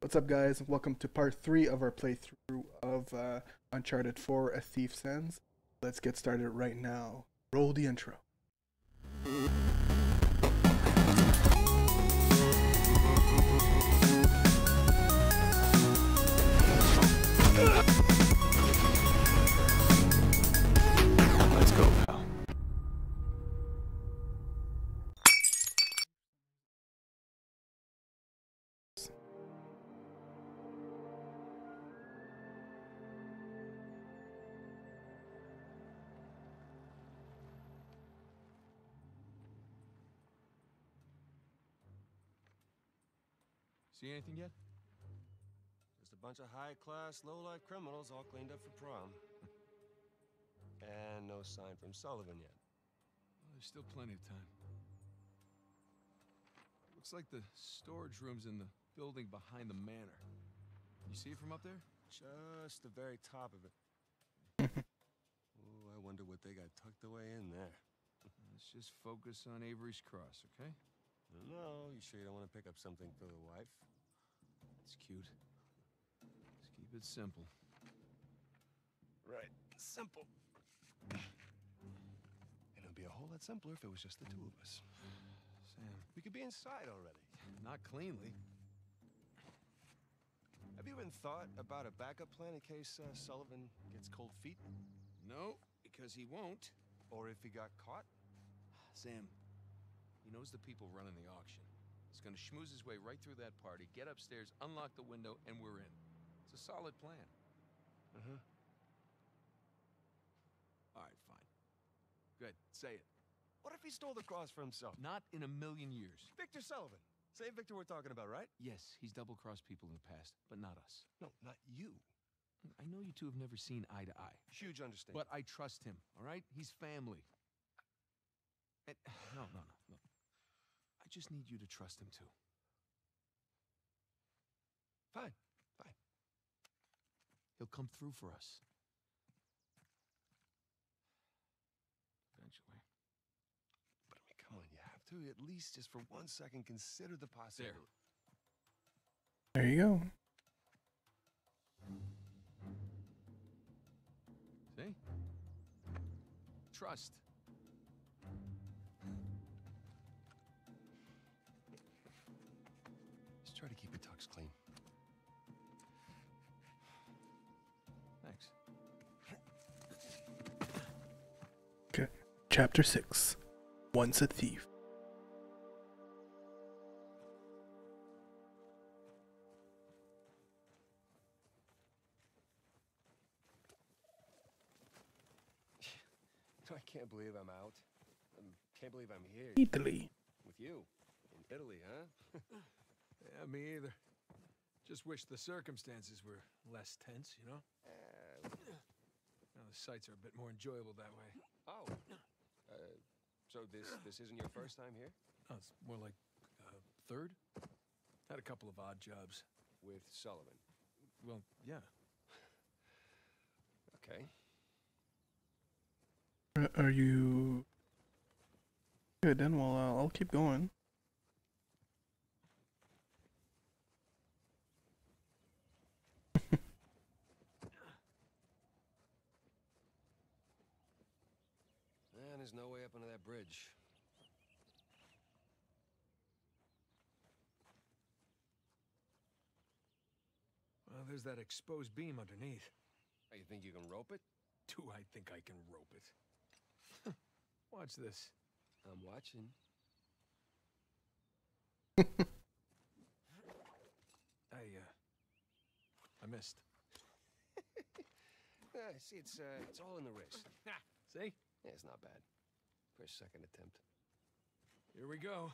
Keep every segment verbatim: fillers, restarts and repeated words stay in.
What's up, guys? Welcome to part three of our playthrough of uh, Uncharted four, A Thief's Ends. Let's get started right now. Roll the intro. Let's go, pal. See anything yet? Just a bunch of high-class, low-life criminals all cleaned up for prom. And no sign from Sullivan yet. Well, there's still plenty of time. Looks like the storage room's in the building behind the manor. You see it from up there? Just the very top of it. Oh, I wonder what they got tucked away in there. Let's just focus on Avery's Cross, okay? No, you sure you don't want to pick up something for the wife? It's cute. Just keep it simple. Right, simple. And it'd be a whole lot simpler if it was just the two of us. Sam, We could be inside already. not cleanly. Have you even thought about a backup plan in case uh, Sullivan gets cold feet? No, because he won't. Or if he got caught? Sam, he knows the people running the auction. He's gonna schmooze his way right through that party, get upstairs, unlock the window, and we're in. It's a solid plan. Uh-huh. All right, fine. Good, say it. What if he stole the cross for himself? Not in a million years. Victor Sullivan. Same Victor we're talking about, right? Yes, he's double-crossed people in the past, but not us. No, not you. I know you two have never seen eye to eye, Huge understanding. but I trust him, all right? He's family. And, no, no, no, no. I just need you to trust him, too. Fine, fine. He'll come through for us. Eventually. But I mean, come on, you have to at least just for one second consider the possibility. There you go. See? Trust. Just try to keep your tux clean. Thanks. Okay. Chapter six. Once a Thief. I can't believe I'm out. I can't believe I'm here Italy. with you. In Italy, huh? Yeah, me either. Just wish the circumstances were less tense, you know? Uh, Now, the sights are a bit more enjoyable that way. oh. Uh, so this this isn't your first time here? Oh, it's more like uh, third? Had a couple of odd jobs. With Sullivan. Well, yeah. Okay. Uh, Are you good then? Well, uh, I'll keep going. And there's no way up under that bridge. Well, there's that exposed beam underneath. Oh, you think you can rope it? Do I think I can rope it? Watch this. I'm watching. I, uh... I missed. Yeah, see, it's uh, it's all in the wrist. See? Yeah, it's not bad. For a second attempt. Here we go.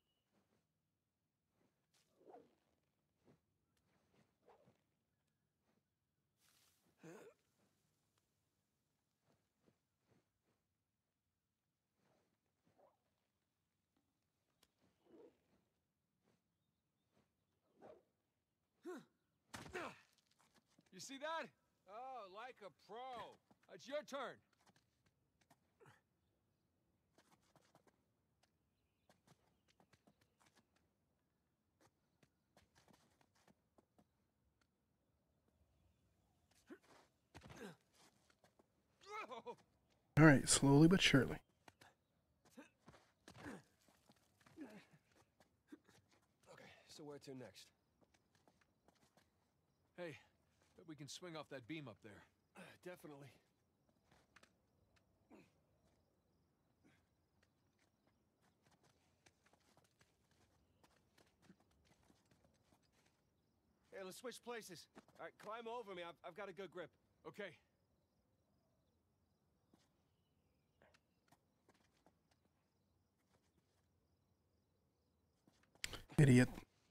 You see that? Oh, like a pro. It's your turn. All right, slowly but surely. Okay, so where to next? Hey, bet we can swing off that beam up there. Uh, definitely. Hey, let's switch places. All right, climb over me. I've, I've got a good grip. Okay. Idiot.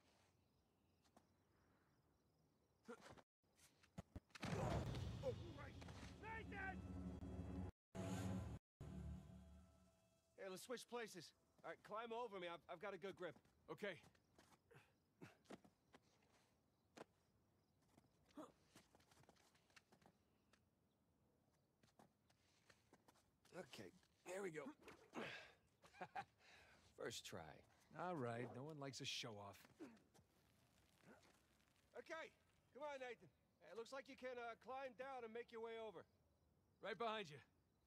Hey, let's switch places. All right, climb over me. I've, I've got a good grip. Okay. Okay, here we go. First try. All right, no one likes a show-off. Okay, come on, Nathan. Hey, it looks like you can uh, climb down and make your way over. Right behind you.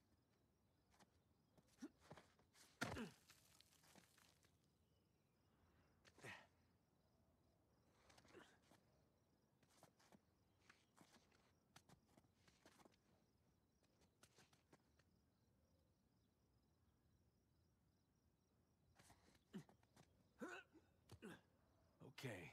Okay.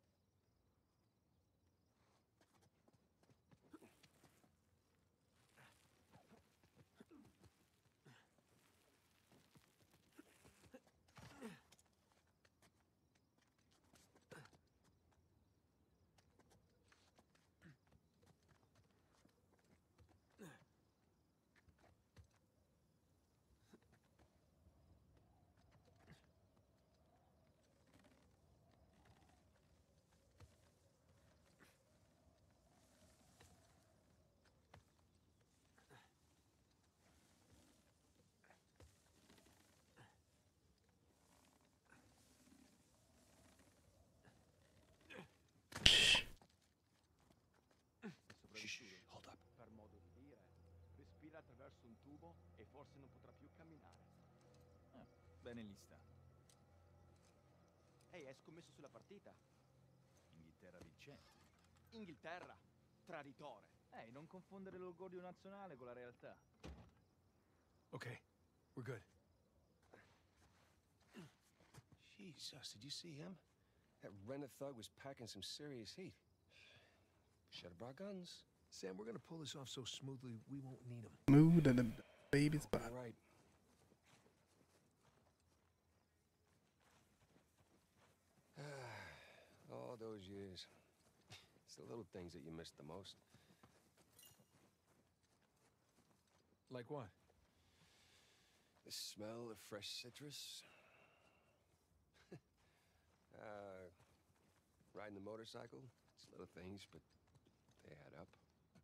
Shh, hold up. Per modo di dire, respira attraverso un tubo e forse non potrà più camminare. Ah, bene lì sta. Ehi, hai scommesso sulla partita? Inghilterra vincente. Inghilterra, traditore. Ehi, non confondere l'orgoglio nazionale con la realtà. Okay, we're good. Jesus, did you see him? That rented thug was packing some serious heat. Should have brought guns. Sam, we're gonna pull this off so smoothly we won't need them. Smooth and the baby's butt. All right. All those years. It's the little things that you miss the most. Like what? The smell of fresh citrus. uh, riding the motorcycle. It's little things, but they add up.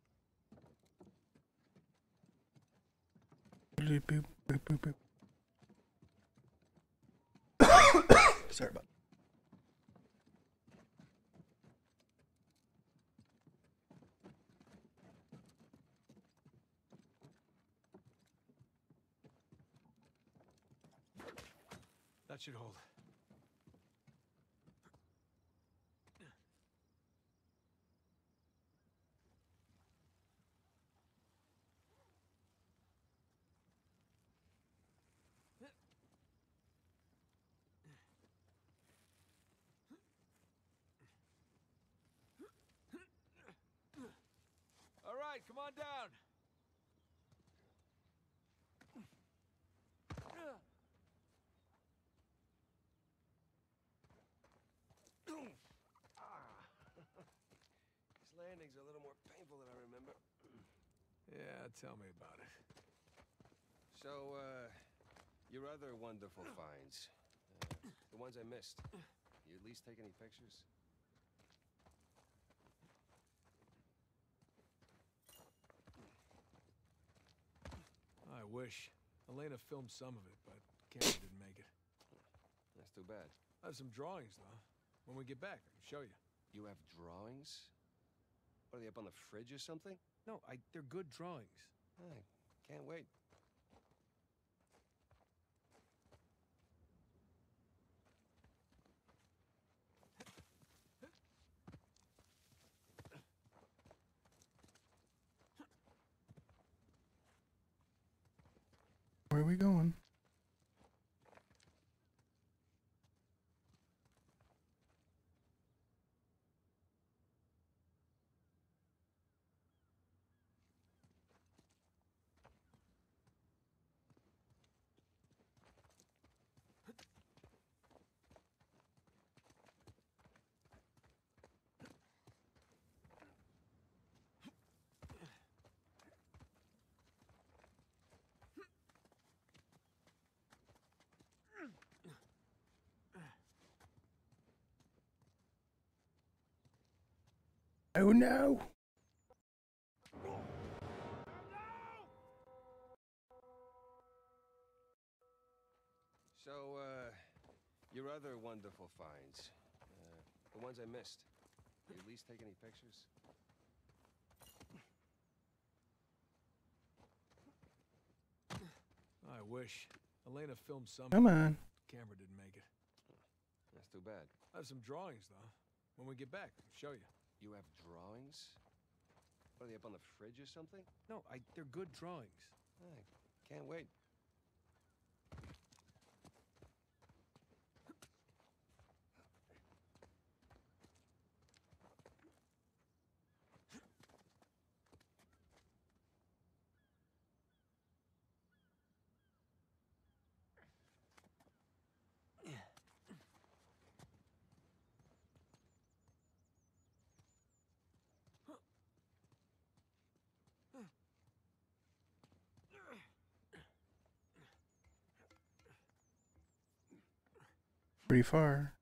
Boop, boop, boop, boop. Sorry about that. That should hold. All right, come on down. These landings are a little more painful than I remember. Yeah, tell me about it. So, uh, your other wonderful finds. Uh, the ones I missed. You at least take any pictures? I wish. Elena filmed some of it, but camera didn't make it. That's too bad. I have some drawings, though. When we get back, I can show you. You have drawings? What, are they up on the fridge or something? No, I, they're good drawings. I can't wait. Where are we going? Oh no! So, uh, your other wonderful finds. Uh, the ones I missed. You at least take any pictures? I wish. Elena filmed some. Come on. Camera didn't make it. That's too bad. I have some drawings, though. When we get back, I'll show you. You have drawings? What, are they up on the fridge or something? No, I, they're good drawings. I can't wait. Pretty far.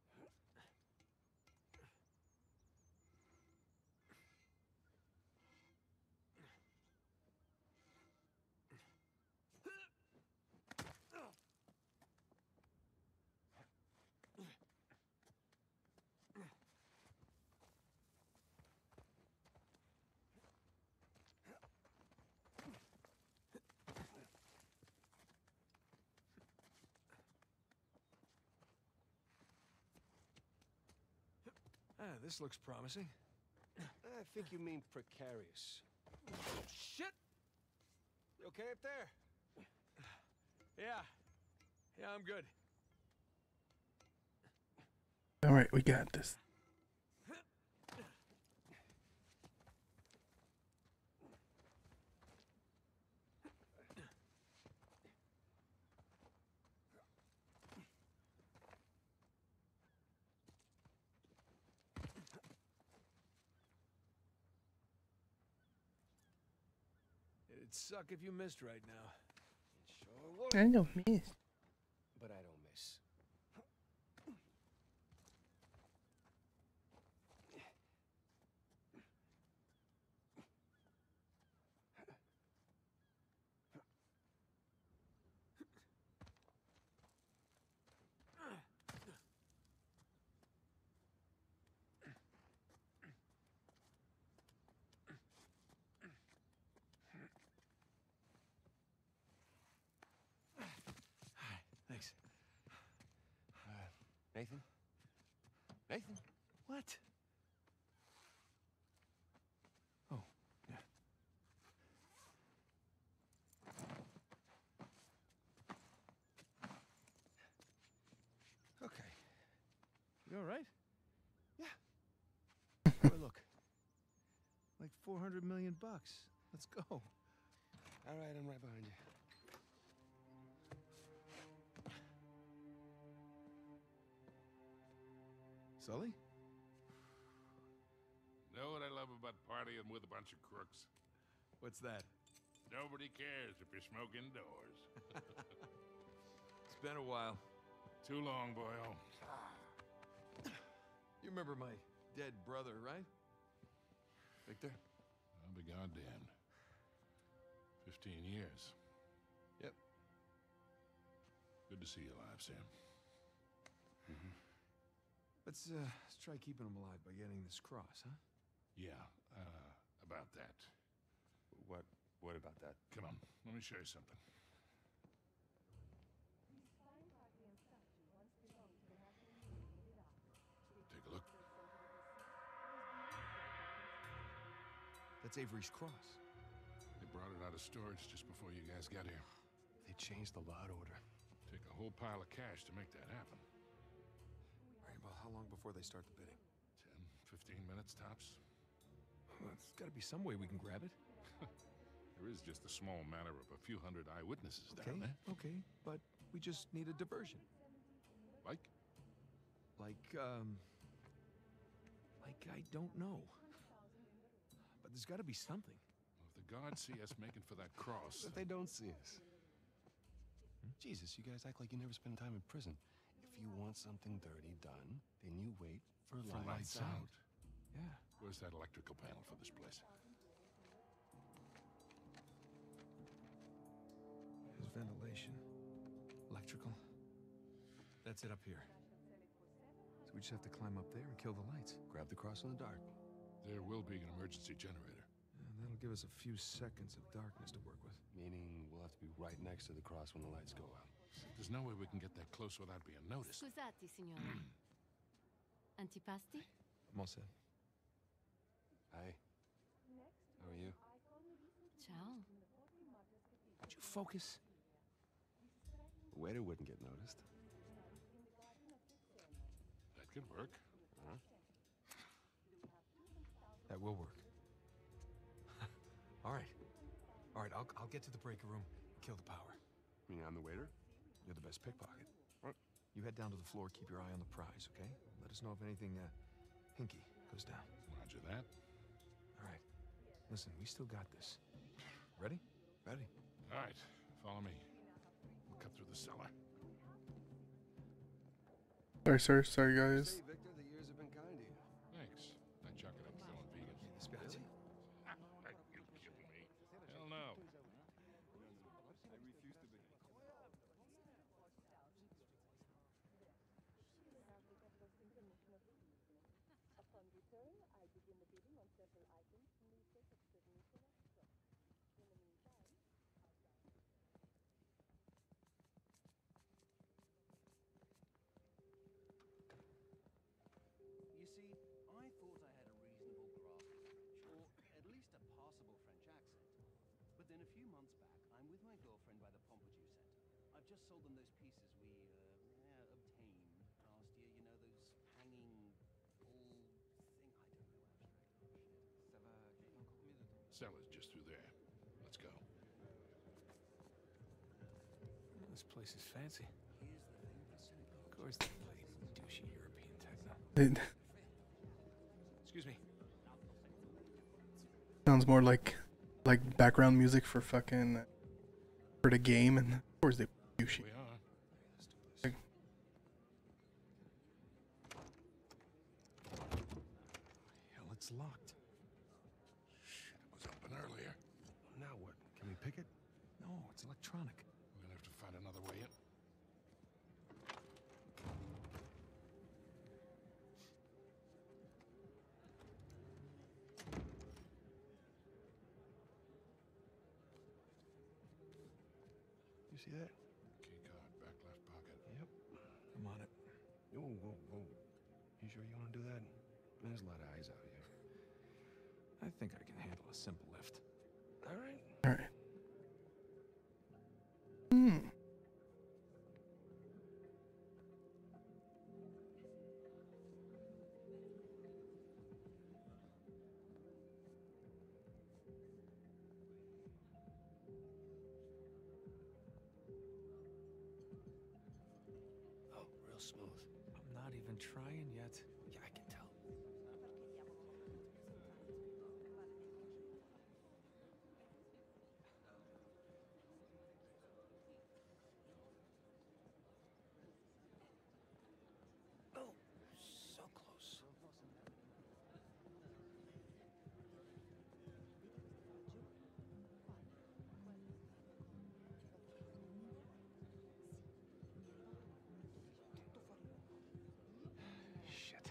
Ah, this looks promising. I think you mean precarious. Shit! You okay up there? Yeah. Yeah, I'm good. All right, we got this. It'd suck if you missed right now. It sure would. I don't miss. But I don't miss. Thanks. Uh, Nathan? Nathan? What? Oh, yeah. Okay. You all right? Yeah. Boy, look. Like four hundred million bucks. Let's go. All right, I'm right behind you. Sully? Know what I love about partying with a bunch of crooks? What's that? Nobody cares if you're smoking indoors. It's been a while. Too long, boyo. You remember my dead brother, right? Victor? I'll be goddamned. Fifteen years. Yep. Good to see you alive, Sam. Let's, uh, let's try keeping him alive by getting this cross, huh? Yeah, uh, about that. What? What about that? Come on, let me show you something. Take a look. That's Avery's cross. They brought it out of storage just before you guys got here. They They changed the lot order. Take a whole pile of cash to make that happen. All right, well, how long before they start the bidding? Ten, fifteen minutes tops. Well, there's got to be some way we can grab it. There is just a small matter of a few hundred eyewitnesses Okay, down there. okay, but we just need a diversion. Like? Like, um... Like, I don't know. But there's got to be something. Well, if the guards see us making for that cross... But they don't see us. Jesus, you guys act like you never spend time in prison. If you want something dirty done, then you wait for, For lights, lights out. out. Yeah. Where's that electrical panel for this place? There's ventilation. Electrical. That's it up here. So we just have to climb up there and kill the lights. Grab the cross in the dark. There will be an emergency generator. And that'll give us a few seconds of darkness to work with. Meaning we'll have to be right next to the cross when the lights go out. There's no way we can get that close without being noticed. Scusate, signora. Antipasti? I'm all set. Hi. How are you? Ciao. Would you focus? The waiter wouldn't get noticed. That could work. Huh? That will work. All right. All right, I'll, I'll get to the breaker room and kill the power. You mean I'm the waiter? You're the best pickpocket. What? You head down to the floor, keep your eye on the prize, okay? Let us know if anything, uh, hinky goes down. Roger that. All right. Listen, we still got this. Ready? Ready. All right, follow me. We'll cut through the cellar. Sorry, sir. Sorry, guys. Say, Victor, the years have been kind to you. Thanks. I chuck it up still on vegan. Spiazzi? Are you kidding me? Hell no. Upon return, I begin the bidding on several items from the estate of Sir Nicholas Scott. In the meantime, You see, I thought I had a reasonable grasp of French, or at least a passable French accent. But then a few months back, I'm with my girlfriend by the Pompidou Center. I've just sold them those pieces we, uh, yeah, obtained last year. You know, those hanging, all thing, I don't know, abstract. Oh, shit. Cellar's just through there. Let's go. This place is fancy. Of course they play douchey European techno. It Excuse me. sounds more like like background music for fucking for the game, and of course they do shit. We are. Like, Hell, it's locked. Shit, it was open earlier. Now what? Can we pick it? No, it's electronic. We're gonna have to find another way in. You see that? Key card, back left pocket. Yep. I'm on it. Whoa, whoa, whoa. You sure you want to do that? There's a lot of eyes out here. I think I can handle a simple lift. All right. all right. Hmm. Oh, real smooth. I'm not even trying yet. Yeah, I can tell. Oh, so close. Shit.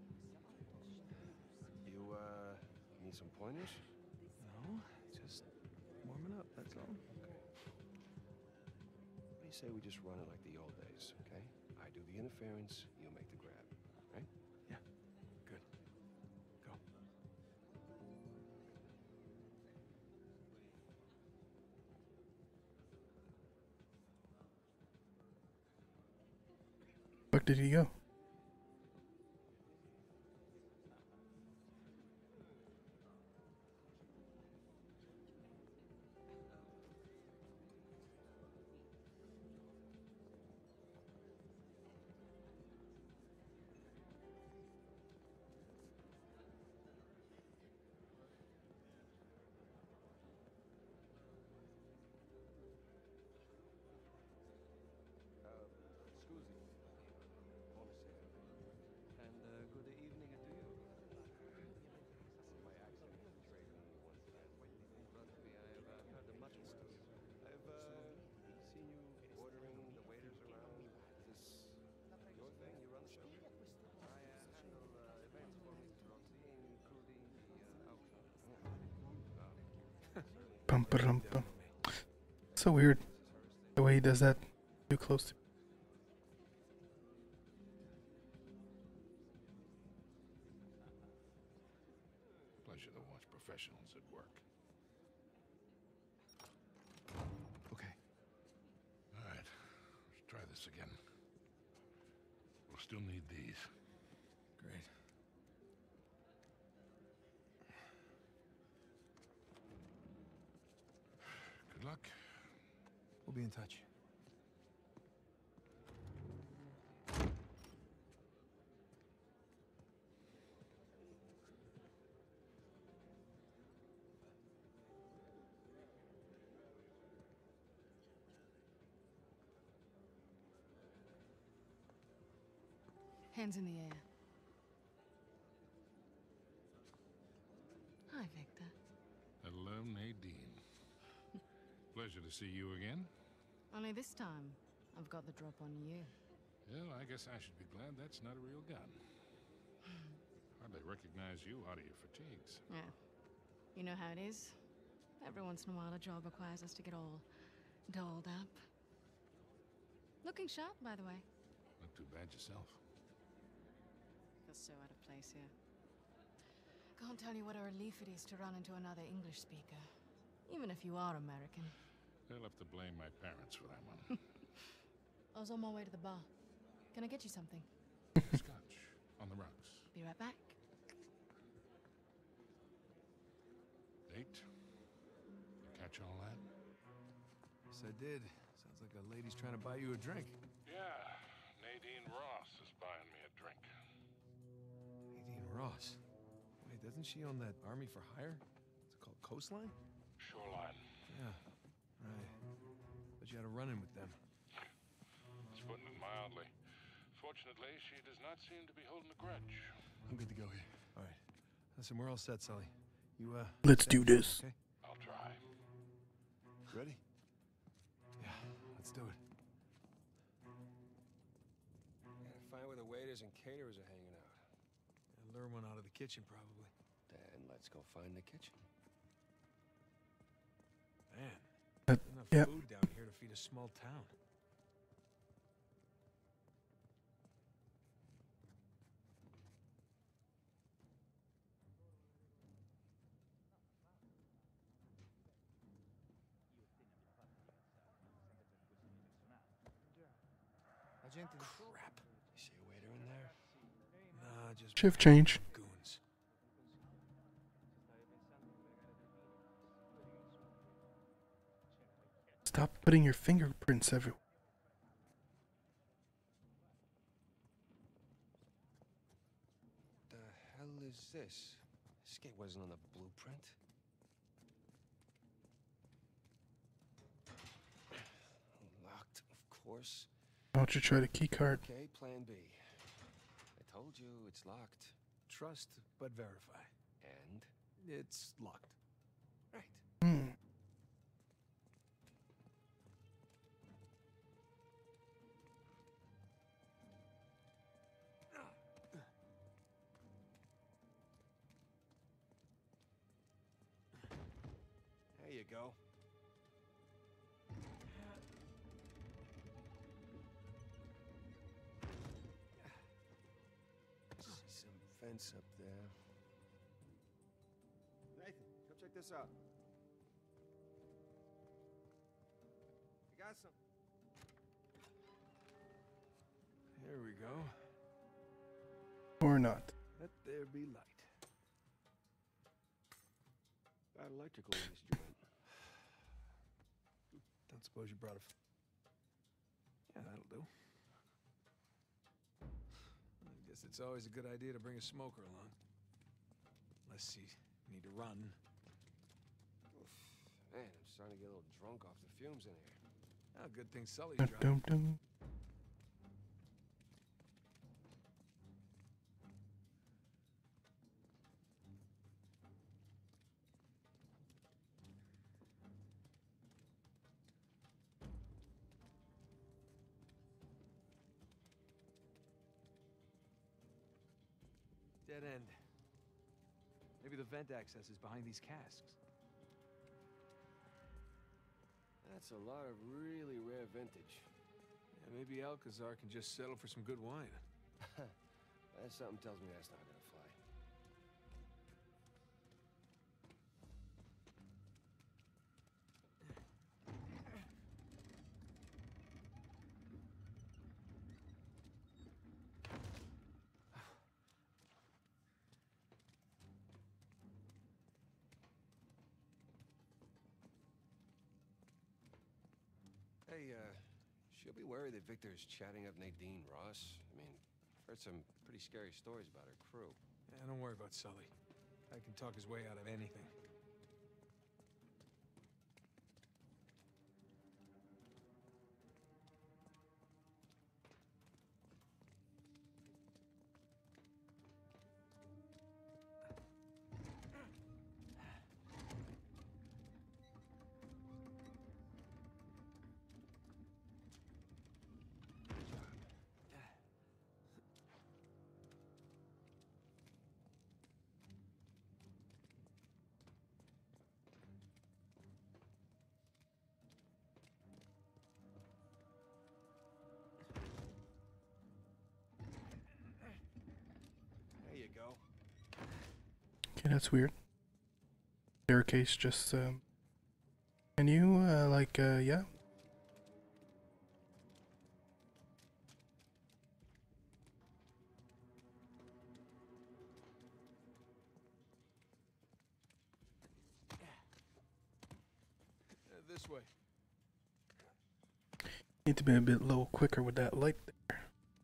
You, uh, need some pointers? No, just warming up, that's all. Okay. What do you say we just run it like the old days, okay? I do the interference, you make the grab, right? Yeah, good. Go. did he go? And uh, good evening to you. My accent betrayed me once again. Trust me, I've uh, heard much worse. I've uh, seen you ordering the waiters around. Is this your thing? You run the show? I uh, handle uh, events for Mister Rossi, including the uh, auction. Bum, ba-dum, bum. So weird the way he does that too close to. Pleasure to watch professionals at work. Okay. All right, let's try this again. We'll still need these. Great. Good luck. We'll be in touch. Hands in the air. Hi, Victor. Hello, Nadine. Pleasure to see you again. Only this time, I've got the drop on you. Well, I guess I should be glad that's not a real gun. Hardly recognize you out of your fatigues. Yeah. You know how it is. Every once in a while, a job requires us to get all dolled up. Looking sharp, by the way. Not too bad yourself. Feel so out of place here. Can't tell you what a relief it is to run into another English speaker. Even if you are American. They'll have to blame my parents for that one. I was on my way to the bar. Can I get you something? Scotch on the rocks. Be right back. Date? Catch all that? Yes, I did. Sounds like a lady's trying to buy you a drink. Yeah, Nadine Ross is buying me a drink. Nadine Ross. Wait, doesn't she own that Army for Hire? What's it called? Coastline? Shoreline. Yeah, right. But you had a run-in with them. It's putting it mildly. Fortunately, she does not seem to be holding a grudge. I'm good to go here. All right. Listen, we're all set, Sully. You, uh... Let's stand do still, this. Okay? I'll try. Ready? Yeah, let's do it. Gotta find where the waiters and caterers are hanging out. And lure one out of the kitchen, probably. Then let's go find the kitchen. Man, Uh, enough yeah. food down here to feed a small town. Crap. You see a waiter in there? Nah, just Shift change. goons. Stop putting your fingerprints everywhere. The hell is this? This gate wasn't on the blueprint. Locked, of course. Why don't you try the key card? Okay, plan B. I told you it's locked. Trust, but verify. And? It's locked. Right. Hmm. There you go. See some fence up there. Nathan, come check this out. I got some. There we go. Or not. Let there be light. Bad electrical in this joint. Don't suppose you brought a... F yeah, that'll do. I guess it's always a good idea to bring a smoker along. Unless you need to run. Oof. Man, I'm starting to get a little drunk off the fumes in here. Oh, good thing Sully's Dum, driving. dum, dum. Dead end. Maybe the vent access is behind these casks. That's a lot of really rare vintage. Yeah, maybe Alcazar can just settle for some good wine. That something tells me that's not gonna fly. Hey, uh, she'll be worried that Victor's chatting up Nadine Ross. I mean, I've heard some pretty scary stories about her crew. Yeah, don't worry about Sully. I can talk his way out of anything. There you go. Okay, that's weird. Staircase just, um... Can you, uh, like, uh, yeah? Uh, this way. Need to be a bit little quicker with that light there.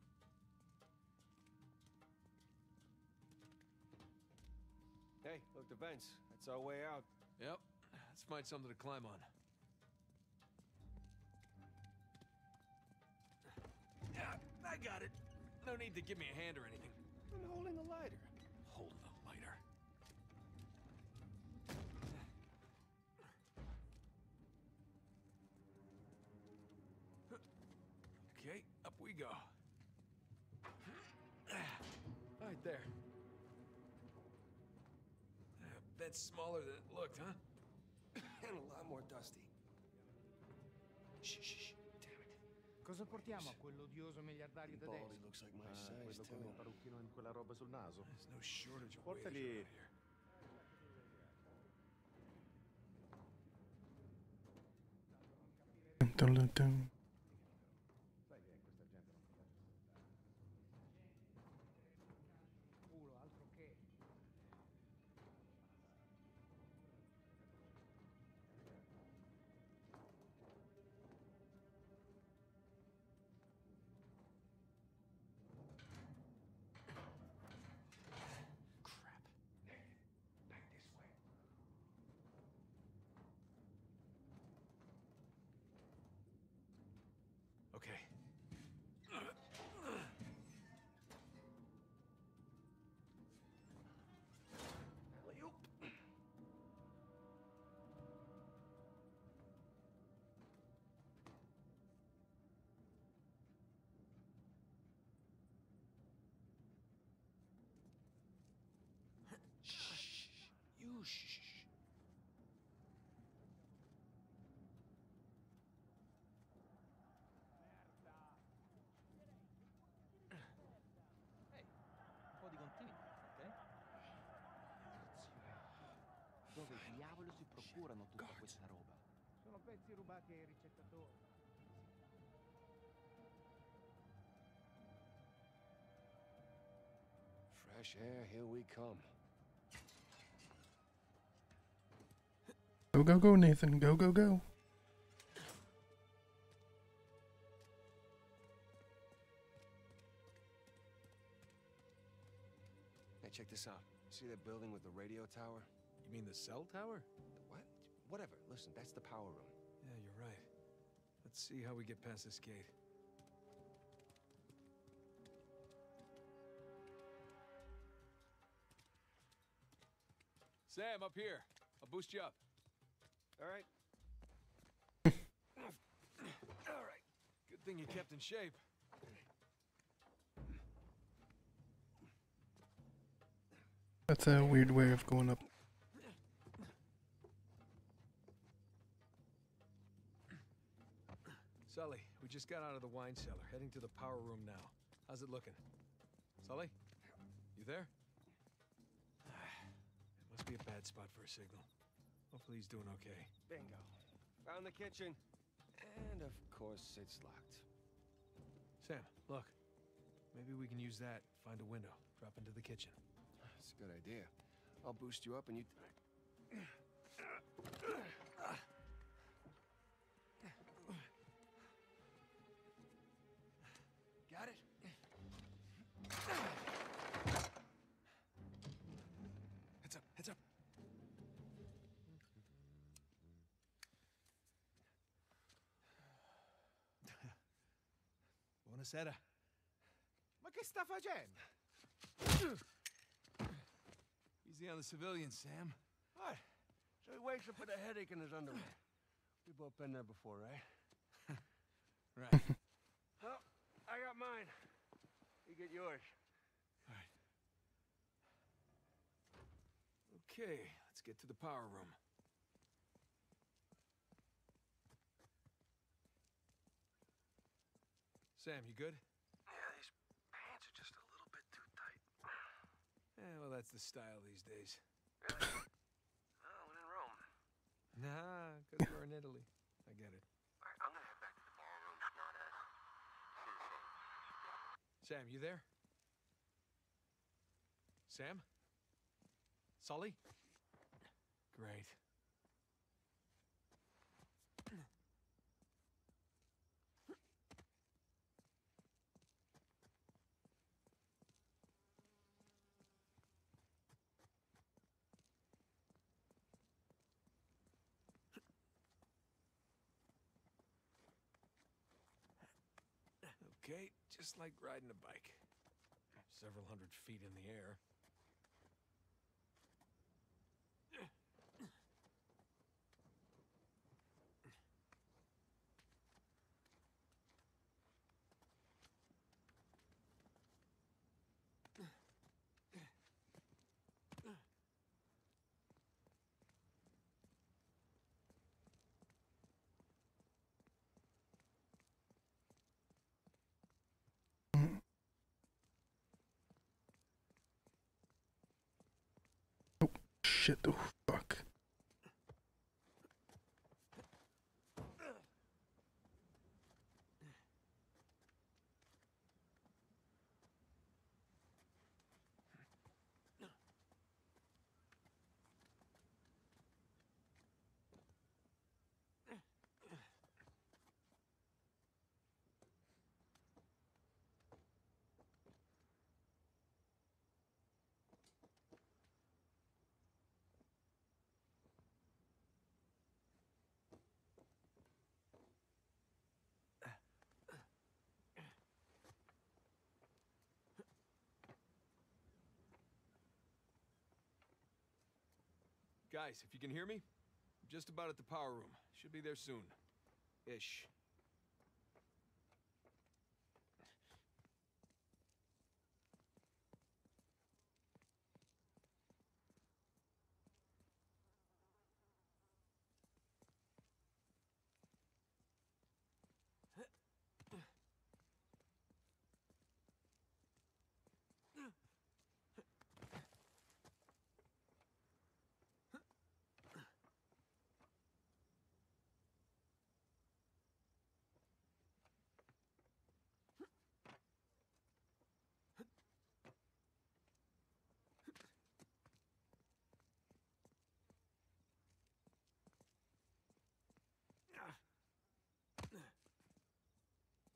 Hey, look, the vents. That's our way out. Yep. Let's find something to climb on. Yeah, I got it. No need to give me a hand or anything. I'm holding the lighter. Hold the lighter. Okay, up we go. Right there. Uh, That's smaller than it looked, huh? And a lot more dusty. Shh, shh, shh. Damn it. Cosa portiamo a quell'odioso miliardario Body tedesco? looks like my Ah, size, quello con il too. parrucchino e quella roba sul naso. There's no shortage of waiters Portali- around here. Dum, dum, dum, dum. Sai che questa gente non conosce. Culo, altro che. Crap. Back this way. Okay. Alley-oop. Shh. You shh. Ehi, un po' di continuo, ok? Dove diavolo si procurano tutta questa roba? Sono pezzi rubati ai ricettatori. Fresh air, here we come. Go, go, go, Nathan. Go, go, go. Hey, check this out. See that building with the radio tower? You mean the cell tower? What? Whatever. Listen, that's the power room. Yeah, you're right. Let's see how we get past this gate. Sam, up here. I'll boost you up. All right. All right. Good thing you kept in shape. That's a weird way of going up. Sully, we just got out of the wine cellar, heading to the power room now. How's it looking? Sully? You there? It must be a bad spot for a signal. Hopefully he's doing okay. Bingo. Found the kitchen. And of course, it's locked. Sam, look. Maybe we can use that, find a window, drop into the kitchen. That's a good idea. I'll boost you up and you... Got it? Heads up, heads up. Buonasera. Ma che sta facendo? Easy on the civilians, Sam. What? So he wakes up with a headache in his underwear. We've both been there before, right? Right. Well, I got mine. You get yours. All right. Okay, let's get to the power room. Sam, you good? Yeah, these pants are just a little bit too tight. Yeah, well, that's the style these days. Really? Oh, when in Rome. Nah, because we're in Italy. I get it. All right, I'm gonna head back to the ballroom. Not a... Sam, you there? Sam? Sully? Great. Okay, just like riding a bike. Several hundred feet in the air. Shit, oh fuck. Guys, if you can hear me, I'm just about at the power room. Should be there soon. Ish.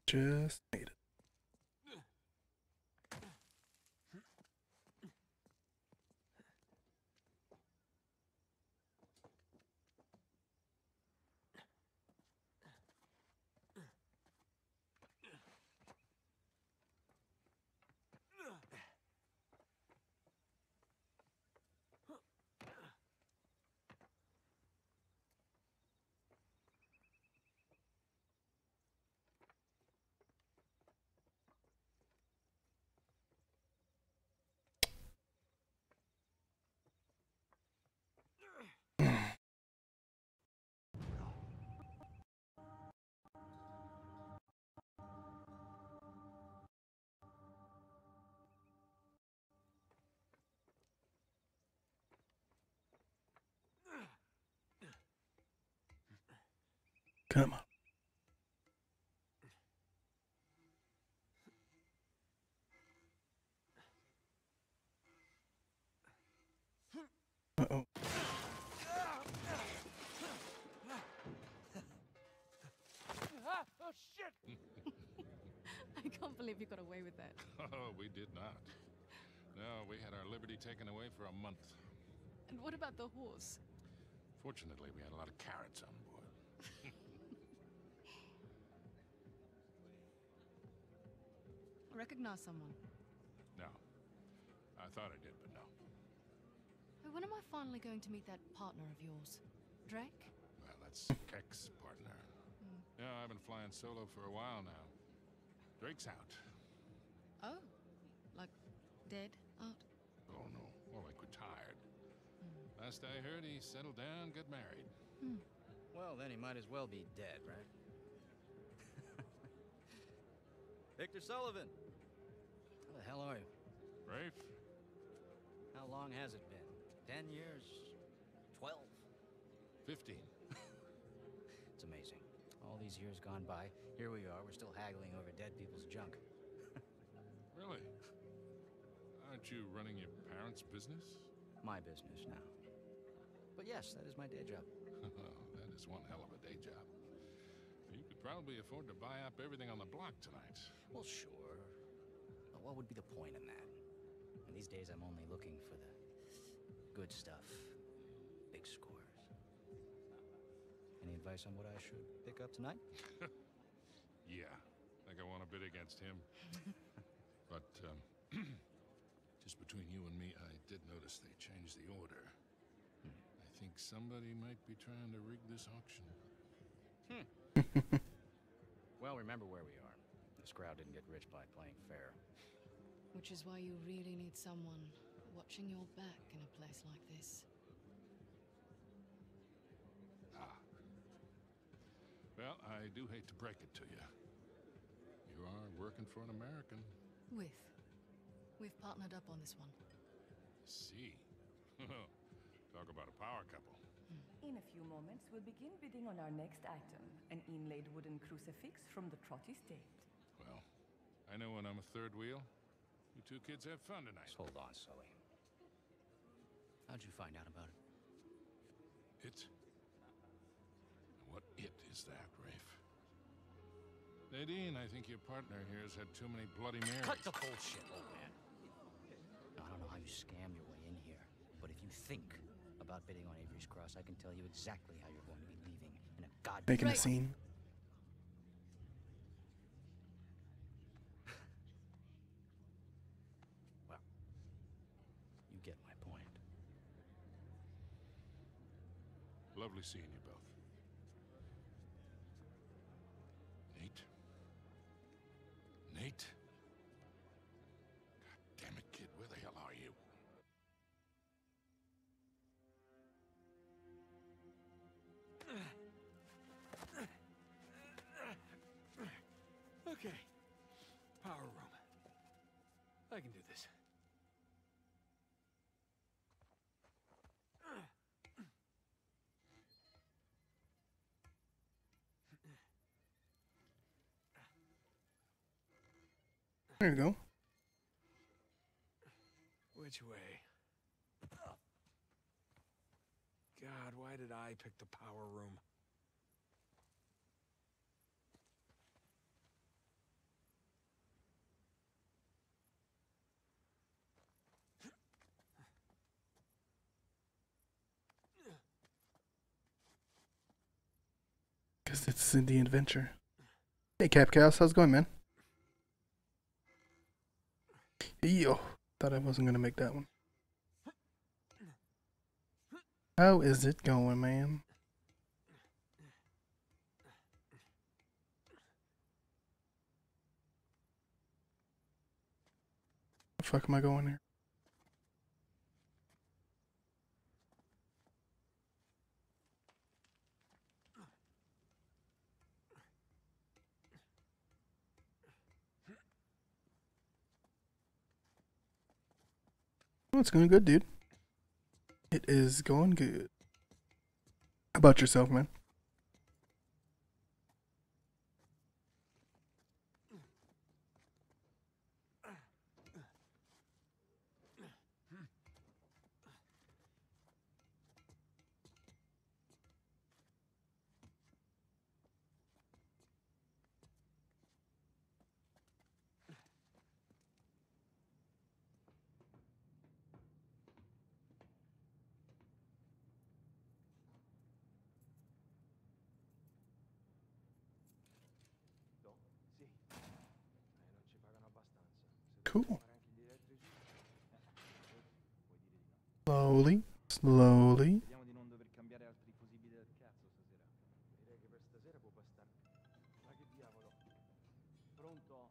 Just made it. Come on. Uh-oh. Oh, shit! I can't believe you got away with that. Oh, we did not. No, we had our liberty taken away for a month. And what about the horse? Fortunately, we had a lot of carrots on board. Recognize someone? No. I thought I did, but no. Hey, when am I finally going to meet that partner of yours? Drake? Well, that's Keck's partner. Mm. Yeah, I've been flying solo for a while now. Drake's out. Oh. Like, dead out? Oh, no. More like retired. Mm. Last I heard, he settled down, got married. Mm. Well, then he might as well be dead, right? Victor Sullivan! How the hell are you? Rafe? How long has it been? Ten years? Twelve? Fifteen. It's amazing. All these years gone by, here we are, we're still haggling over dead people's junk. Really? Aren't you running your parents' business? My business now. But yes, that is my day job. That is one hell of a day job. You could probably afford to buy up everything on the block tonight. Well, sure. But what would be the point in that? And these days I'm only looking for the good stuff. Big scores. Any advice on what I should pick up tonight? Yeah. Think I want to bid against him. But, um, just between you and me, I did notice they changed the order. Hmm. I think somebody might be trying to rig this auction. Hmm. Well, remember where we are. This crowd didn't get rich by playing fair. Which is why you really need someone watching your back in a place like this. Ah. Well, I do hate to break it to you. You are working for an American. With. We've partnered up on this one. See. Talk about a power couple. In a few moments, we'll begin bidding on our next item, an inlaid wooden crucifix from the Trott estate. Well, I know when I'm a third wheel. You two kids have fun tonight. Just hold on, Sully. How'd you find out about it? It? What it is that, Rafe? Nadine, I think your partner here has had too many Bloody Marys. Cut the bullshit, old man. Now, I don't know how you scam your way in here, but if you think about bidding on Avery's Cross, I can tell you exactly how you're going to be leaving in a goddamn... Making a Right. scene. Well, you get my point. Lovely seeing you both. Nate? Nate? God damn it, kid, where the hell are you? Okay. Power room. I can do this. There you go. Which way? God, why did I pick the power room? Because it's in the adventure. Hey, Cap Chaos, how's it going, man? Yo, thought I wasn't gonna make that one. How is it going, man? The fuck am I going here? Oh, it's going good, dude. It is going good. How about yourself, man? Cool. Slowly, slowly. Vediamo di non dover cambiare altri fusibili del cazzo stasera. Direi che per stasera può bastare. Ma che diavolo? Pronto?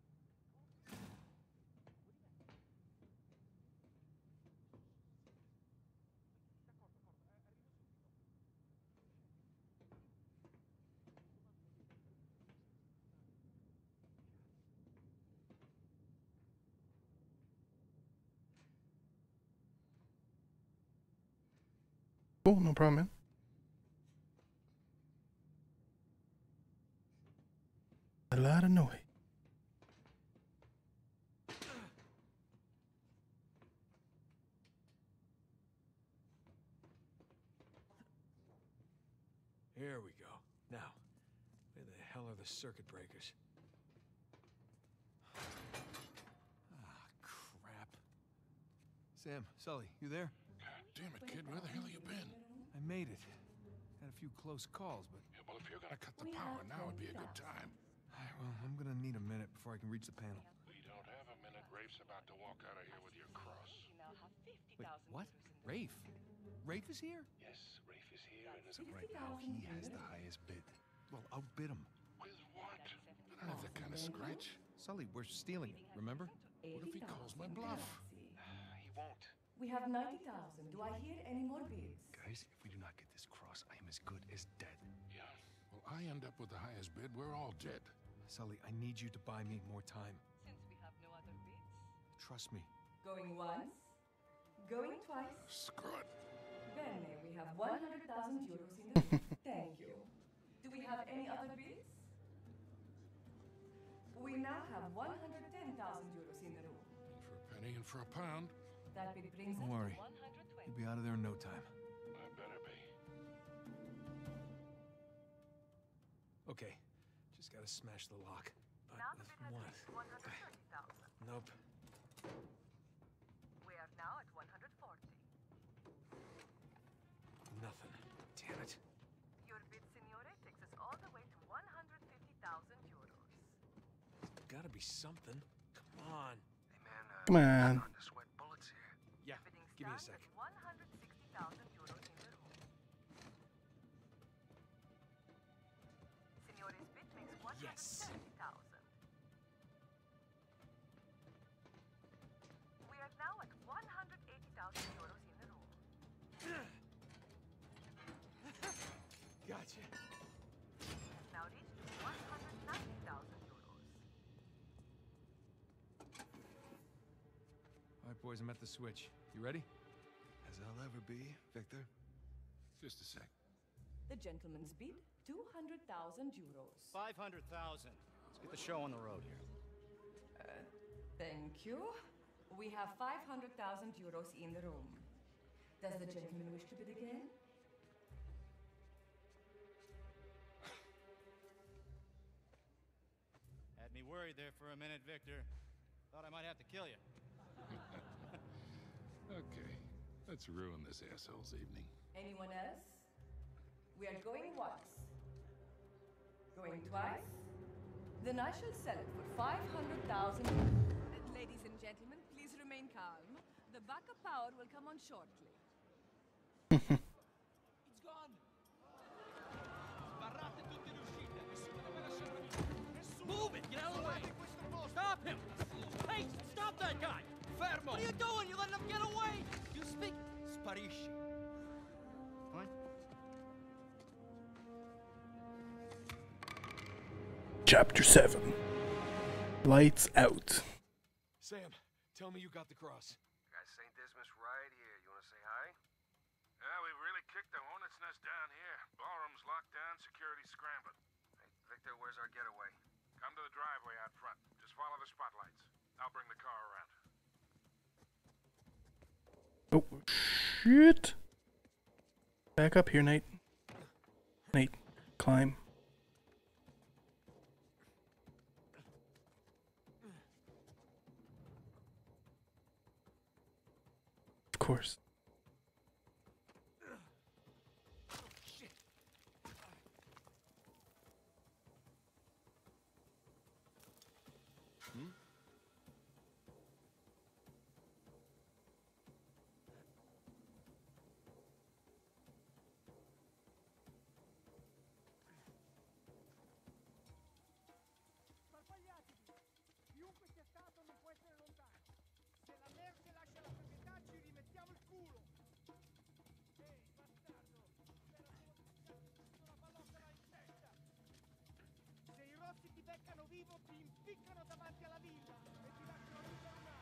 Cool, no problem, man. A lot of noise. Here we go. Now, where the hell are the circuit breakers? Ah, crap. Sam, Sully, you there? God damn it, kid. Where the hell have you been? I made it. Had a few close calls, but... Yeah, well, if you're gonna cut the power, now would be a good time. All right, well, I'm gonna need a minute before I can reach the panel. We don't have a minute. Rafe's about to walk out of here with your cross. Wait, what? Rafe? Rafe is here? Yes, Rafe is here, and as So right now, he has the highest bid. Well, outbid him. with what? I don't have that kind of scratch. Sully, we're stealing it, remember? What if he calls my bluff? He won't. We have ninety thousand. Do I hear any more bids? Guys, if we do not get this cross, I am as good as dead. Yeah. Well, I end up with the highest bid. We're all dead. Sully, I need you to buy me more time. Since we have no other bids. Trust me. Going once? Going twice? Screw it. Bene, we have one hundred thousand euros in the room. Thank you. Do we have any other bids? We now have one hundred ten thousand euros in the room. In for a penny and for a pound. That bid brings Don't us worry. to one hundred twenty. You'll be out of there in no time. I better be. Okay. Just gotta smash the lock. But Now the with bid has what? reached one hundred thirty thousand. Nope. We are now at one hundred forty. Nothing. Damn it. Your bid, signore, takes us all the way to one hundred fifty thousand euros. There's gotta be something. Come on. Hey, man, uh, Come on. starting to sweat bullets here. Yeah, Bidding give me a stands sec. at one hundred sixty thousand euros in the room. Signore's bid makes one hundred seventy thousand. We are now at one hundred eighty thousand euros in the room. Gotcha. Has now reached one hundred ninety thousand euros. All right, boys, I'm at the switch. You ready? As I'll ever be, Victor. Just a sec. The gentleman's bid, two hundred thousand euros. five hundred thousand. Let's get the show on the road here. Thank you. We have five hundred thousand euros in the room. Does the gentleman wish to bid again? Had me worried there for a minute, Victor. Thought I might have to kill you. Okay. Let's ruin this asshole's evening. Anyone else? We are going once. Going twice? Then I shall sell it for five hundred thousand. Ladies and gentlemen, please remain calm. The backup power will come on shortly. It's gone! Sbarrate tutte le uscite! Nessuno deve lasciare via! Nessuno! Move it! Get out of the way! Stop him! Hey! Stop that guy! Fermo! What are you doing? You letting him get away! You speak... Sparisci. What? Chapter seven. Lights out. Sam, tell me you got the cross. Got Saint Dismas right here. You want to say hi? Yeah, we really kicked the hornet's nest down here. Ballroom's locked down, security scrambling. Hey, Victor, where's our getaway? Come to the driveway out front. Just follow the spotlights. I'll bring the car around. Oh, shit. Back up here, Nate. Nate, climb. Of course. Sparpagliatevi! Chiunque sia stato non può essere lontano. Se la merce lascia la proprietà ci rimettiamo il culo. Ehi, bastardo! Spera solo di ficcarti subito una pallottola in testa. Se i rossi ti beccano vivo ti impiccano davanti alla villa e ti lasciano lì per un anno.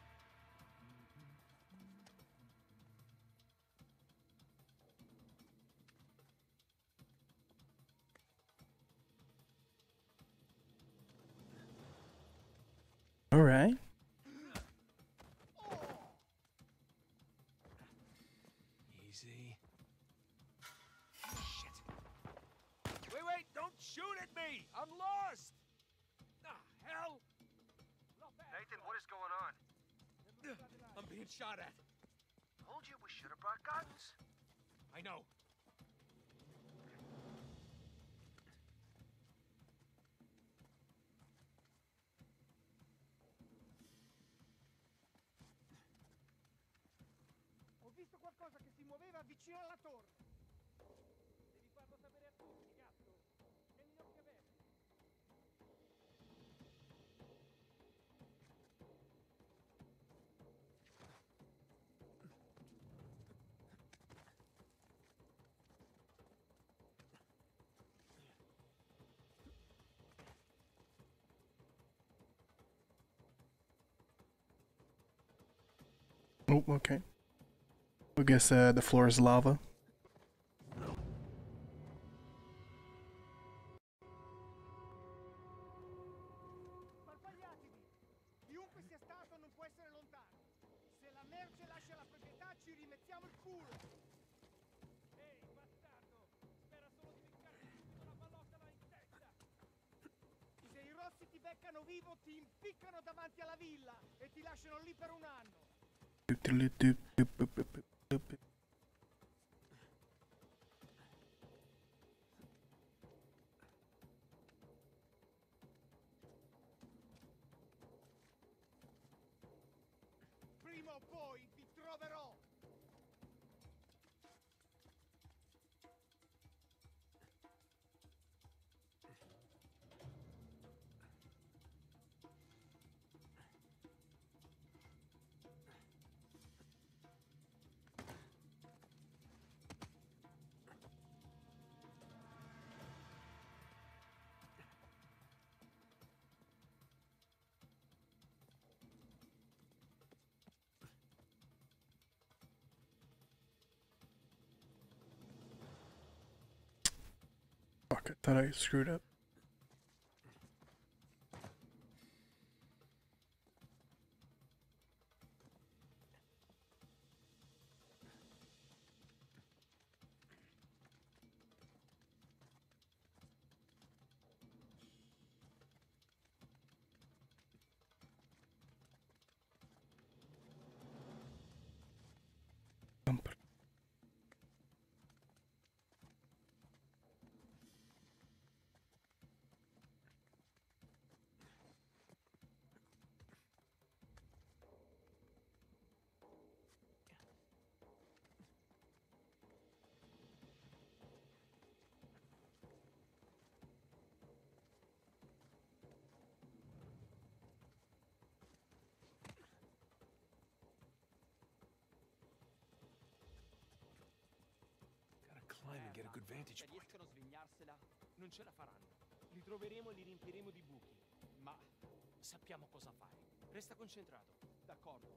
All right. Easy. Shit. Wait, wait! Don't shoot at me! I'm lost! Ah, hell! Nathan, what is going on? I'm being shot at. Told you we should have brought guns. I know. Ho visto qualcosa che si muoveva vicino alla torre. Devi farlo sapere a tutti, gatto. Tieni gli occhi aperti. Oh, okay. I guess uh, the floor is lava. Sparpagliatevi! Chiunque sia stato non può essere lontano. Se la merce lascia la proprietà ci rimettiamo il culo. Ehi, bastardo! Spera solo di beccarti subito una pallottola in testa. Se i rossi ti beccano vivo ti impiccano davanti alla villa e ti lasciano lì per un anno. Prima o poi vi troverò! Fuck, I thought I screwed up. Bumper. climb and get a good vantage Se point. riescono a svegliarsela, non ce la faranno. Li troveremo e li riempiremo di buchi. Ma sappiamo cosa fare. Resta concentrato. D'accordo.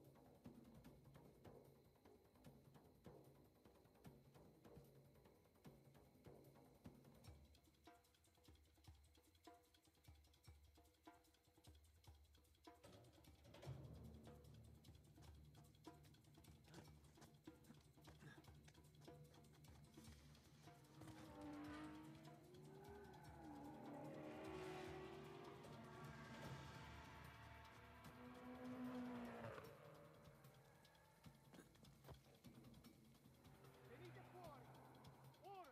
Venite fuori! Ora!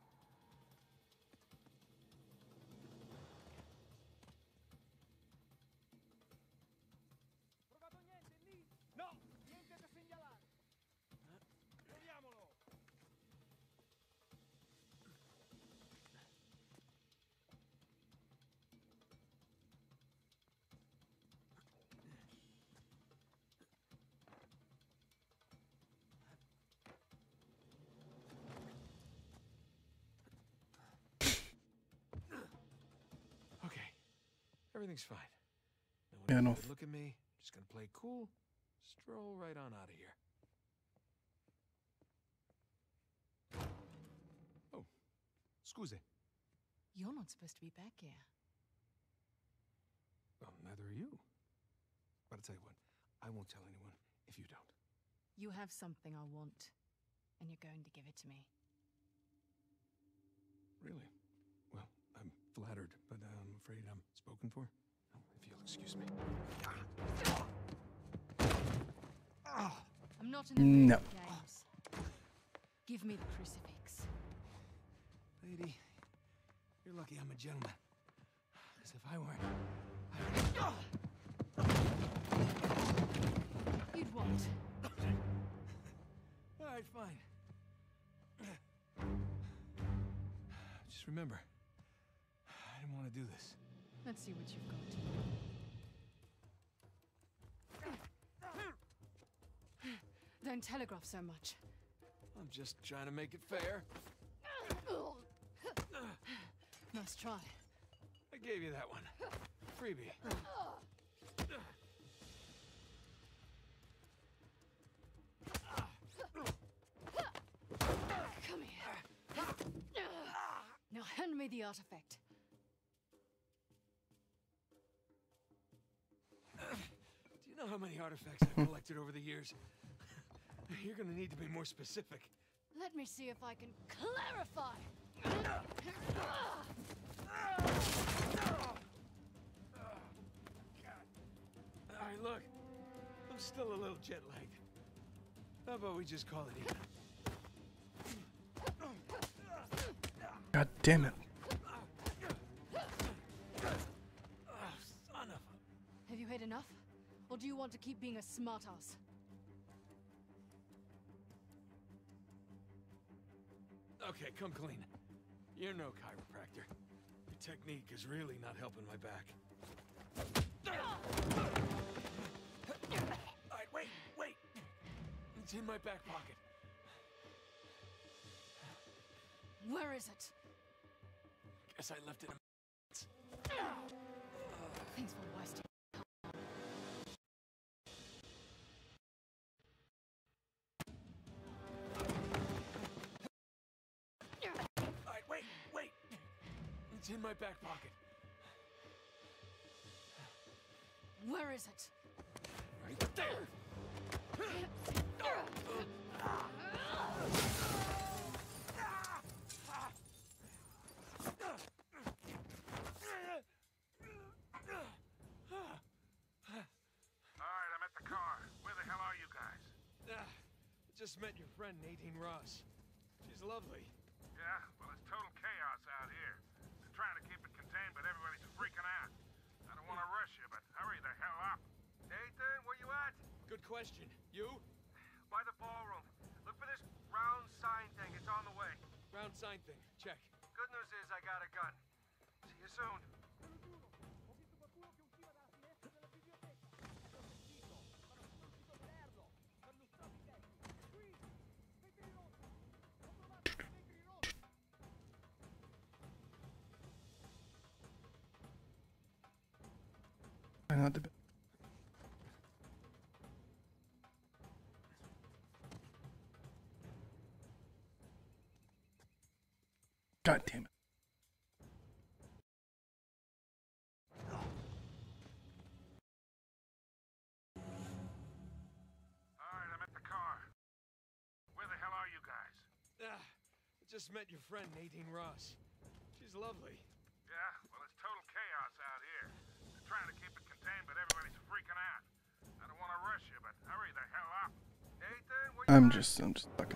Trovato niente lì? No! Niente da segnalare! Troviamolo! Okay, everything's fine. No one Yeah, can no. look at me. Just gonna play cool, stroll right on out of here. Oh, scuse. You're not supposed to be back here. Well, neither are you. But I'll tell you what, I won't tell anyone if you don't. You have something I want, and you're going to give it to me. Really? Well, I'm flattered, but uh, I'm afraid I'm spoken for. Oh, if you'll excuse me. I'm not in the mood No. for games. Give me the crucifix. Lady, you're lucky I'm a gentleman. Because if I weren't, You'd what? all right, fine. Just remember, I didn't want to do this. Let's see what you've got. Don't telegraph so much. I'm just trying to make it fair. Nice try. I gave you that one. Freebie. Come here. Now hand me the artifact. Do you know how many artifacts I've collected over the years? You're gonna need to be more specific. Let me see if I can clarify. All right, look. I'm still a little jet-lagged. How about we just call it even? God damn it. Oh, son of a... Have you had enough? Or do you want to keep being a smartass? Okay, come clean. You're no chiropractor. Your technique is really not helping my back. All right, wait, wait. It's in my back pocket. Where is it? Guess I left it in... Thanks for wasting. All right, wait, wait. It's in my back pocket. Where is it? Right there. Alright, I'm at the car. Where the hell are you guys? Ah, just met your friend Nadine Ross. She's lovely. Yeah, well, it's total chaos out here. They're trying to keep it contained, but everybody's freaking out. I don't want to rush you, but hurry the hell up. Nathan, where you at? Good question. You? By the ballroom. Look for this round sign thing. It's on the way. Round sign thing. Check. Good news is I got a gun. See you soon. Ho visto qualcuno che usciva dalla finestra della biblioteca. L'ho sentito, ma non sono riuscito a vederlo. Per lustrare i tetti. Qui! Vetri rossi! Ho trovato dei vetri rossi! I know the. God damn it. Alright, I'm at the car. Where the hell are you guys? Ah, I just met your friend Nadine Ross. She's lovely. Yeah, well, it's total chaos out here. They're trying to keep it contained, but everybody's freaking out. I don't want to rush you, but hurry the hell up. Nathan, where you I'm at? just, I'm just fucking.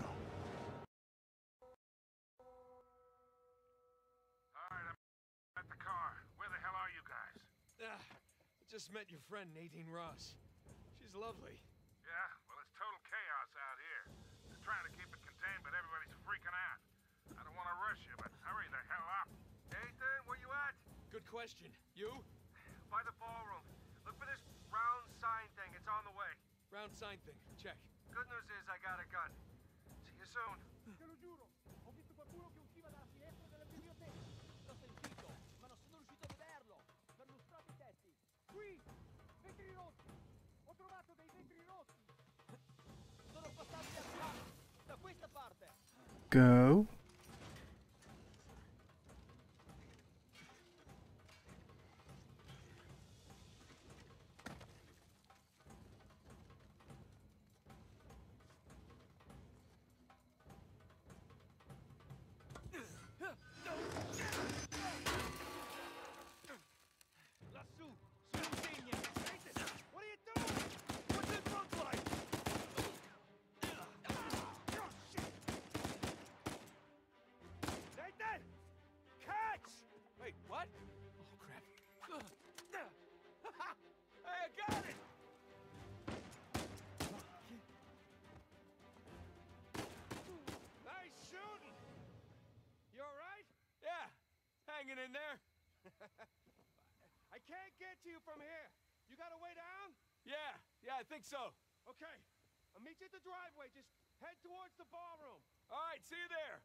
Alright, I'm at the car. Where the hell are you guys? Ah, I just met your friend Nadine Ross. She's lovely. Yeah, well, it's total chaos out here. They're trying to keep it contained, but everybody's freaking out. I don't want to rush you, but hurry the hell up. Nathan, where you at? Good question. You? By the ballroom. Look for this round sign thing. It's on the way. Round sign thing. Check. Good news is I got a gun. See you soon. Te lo giuro, ho visto qualcuno che usciva dalla finestra della biblioteca. L'ho sentito, ma non sono riuscito a vederlo. Perlustrate i tetti. Qui, vetri rossi. Ho trovato dei vetri rossi. Sono passati da qua, da questa parte. Go. Lassù, sono segni. Nathan, what are you doing? What's it look like? Oh, shit. Nathan! Catch! Wait, what? Oh, crap. Hey, I got it! Nice shooting! You alright? Yeah, hanging in there. I can't get to you from here. You got a way down? Yeah, yeah, I think so. Okay. I'll meet you at the driveway. Just head towards the ballroom. All right, see you there.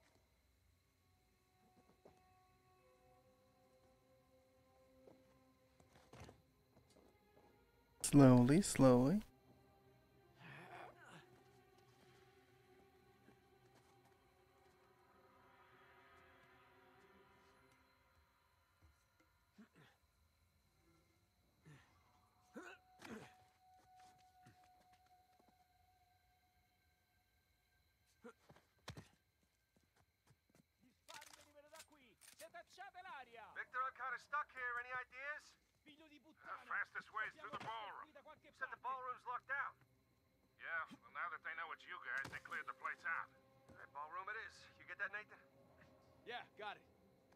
Slowly, slowly. Gli spari venivano da qui. Si è tacciata l'aria. Victor, I'm kind of stuck here. Any ideas? Figlio di The puttana. fastest way is through the Dobbiamo ballroom. qui da qualche You said the parte. ballroom's locked down. Yeah, well, now that they know it's you guys, they cleared the place out. All right, ballroom it is. You get that, Nathan? Yeah, got it.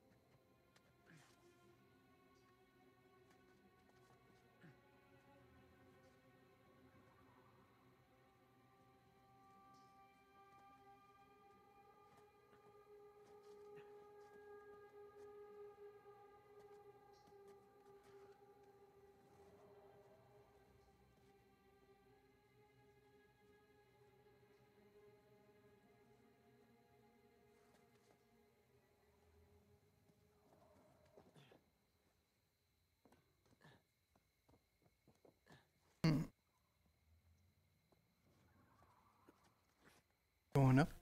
Going up.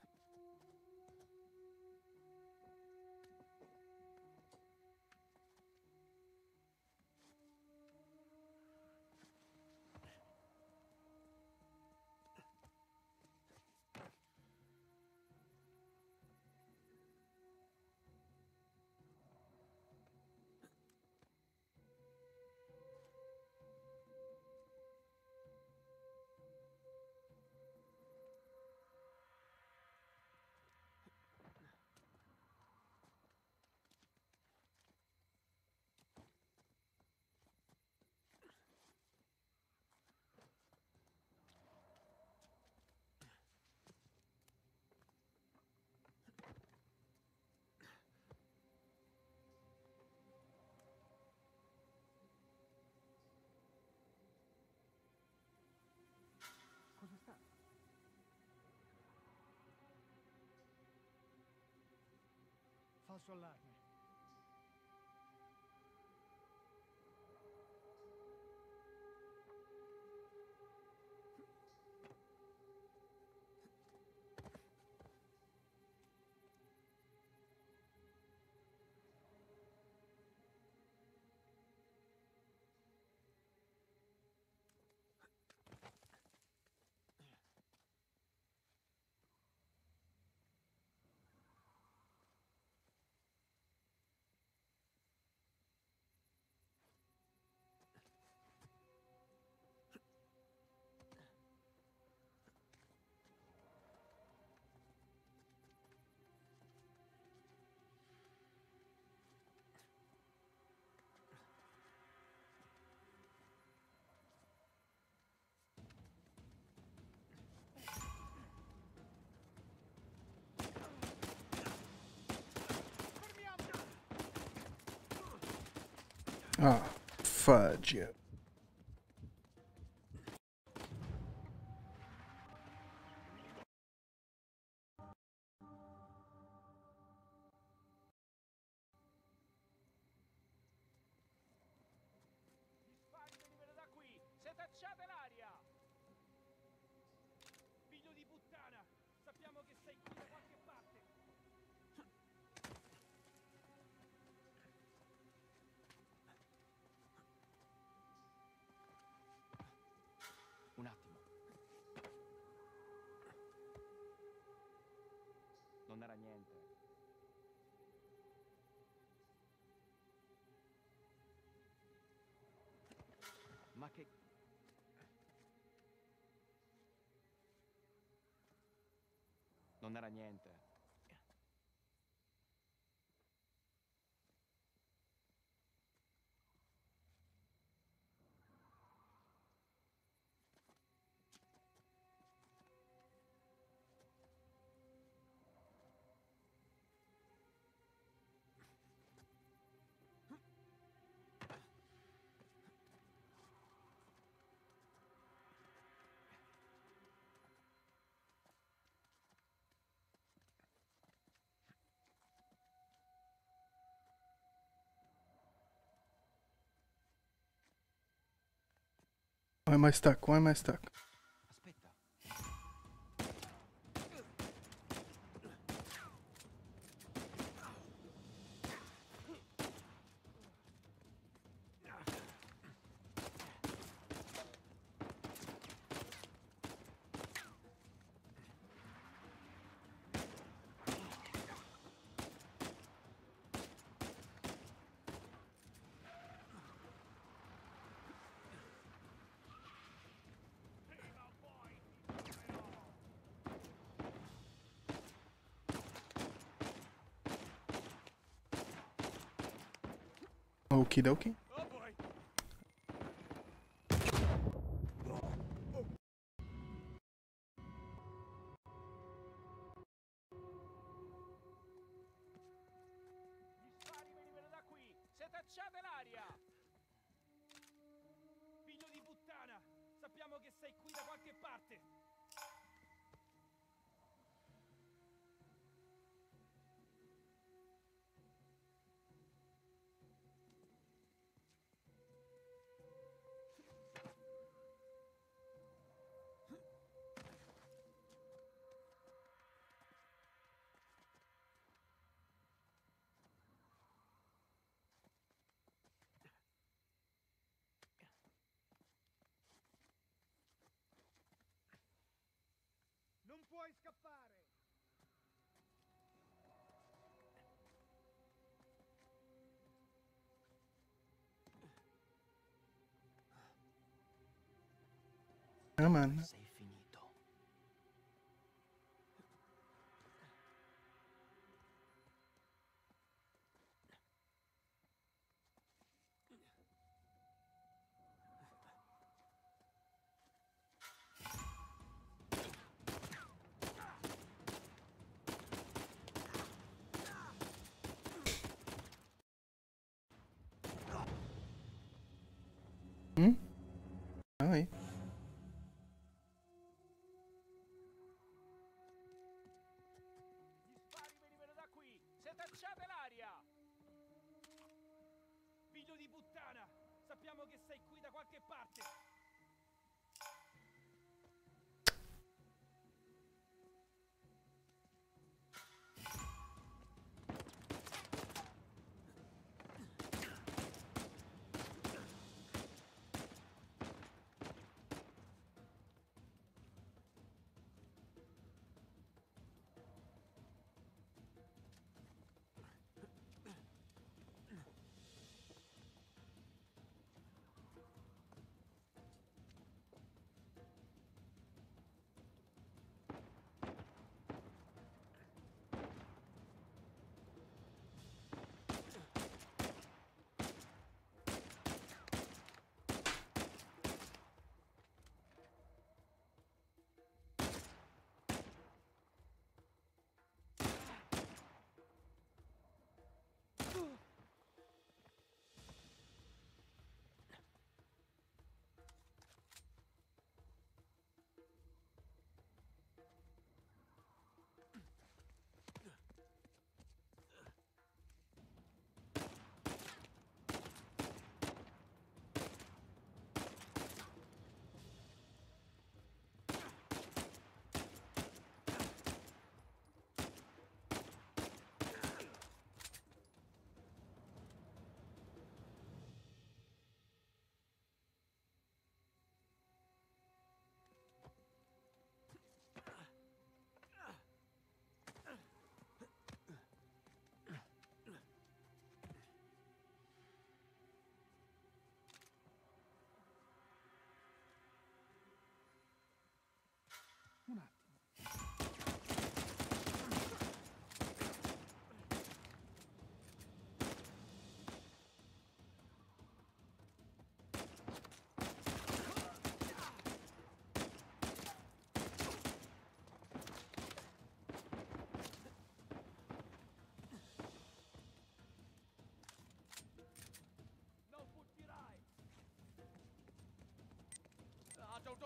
Cosa sta? Falso allarme. Ah, fudge it. Gli spari venivano da qui! Se tacciate l'aria! Figlio di puttana! Sappiamo che sei qui da qualche parte! Un attimo. Non era niente. Ma che... Non era niente. Why am I stuck? Why am I stuck? Aspetta. Okie dokie. Oh boy! Gli spari venivano da qui! Se tacciate l'aria! Figlio di puttana! Sappiamo che sei qui da qualche parte! Non puoi scappare! Come on. Sei finito. Hmm? Hi. Gli spari venivano da qui! Se tacciate l'aria! Figlio di puttana! Sappiamo che sei qui da qualche parte!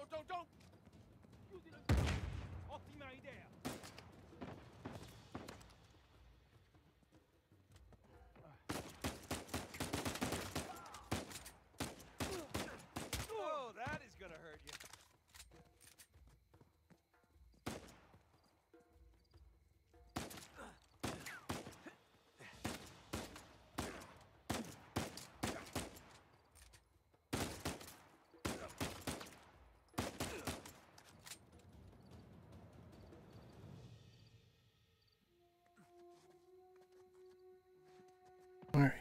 don't, don't, don't! Chiudilo! Ottima idea! Oh, that is gonna hurt you. All right.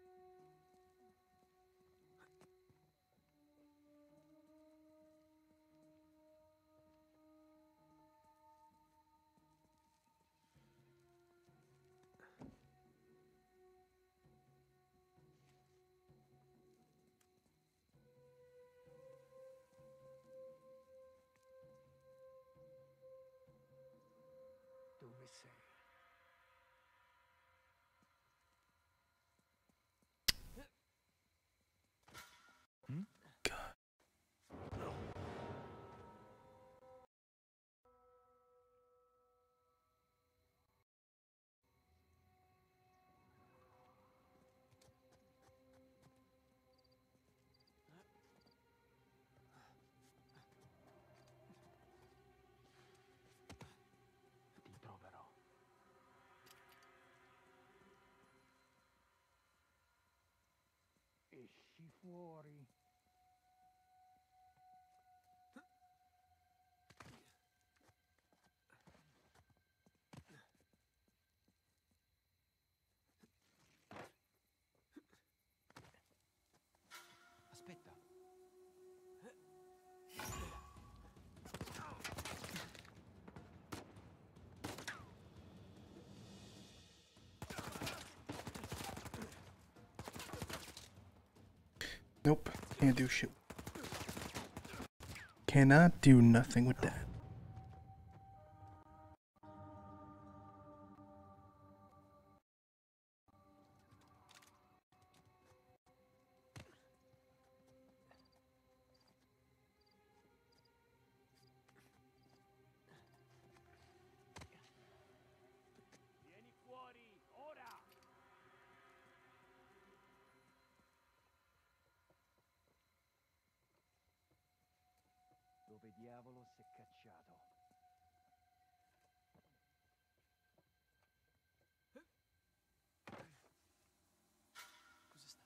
Dove sei? Ti troverò. Esci fuori. Aspetta. Nope. Can't do shit. Cannot do nothing with that. Vieni fuori, ora! Dove diavolo si è cacciato? Cosa sta?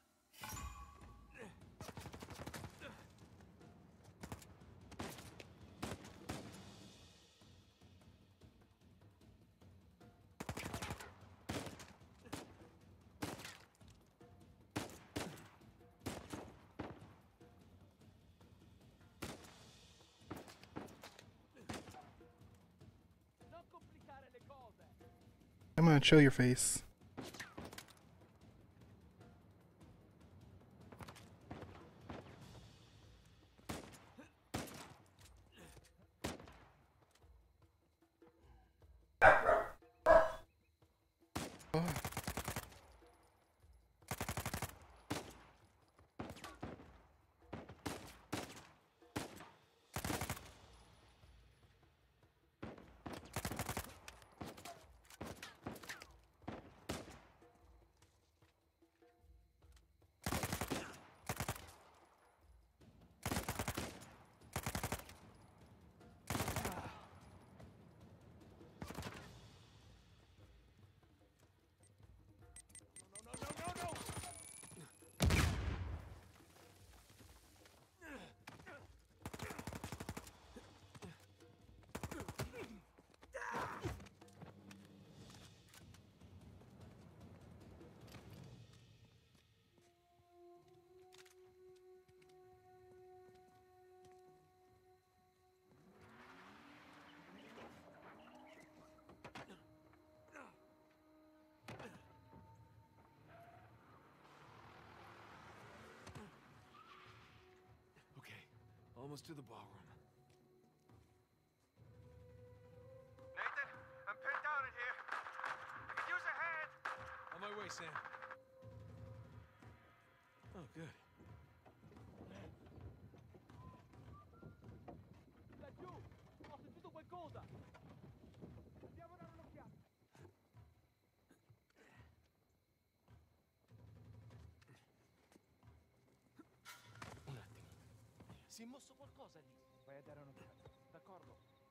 Non complicare le cose! Come on, show your face. Oh. No, no, no, no, no! Okay, almost to the ballroom. Nathan, I'm pinned down in here. I could use a hand. On my way, Sam. Oh, good. Si è mosso qualcosa lì. Vai a dare un'occhiata. D'accordo.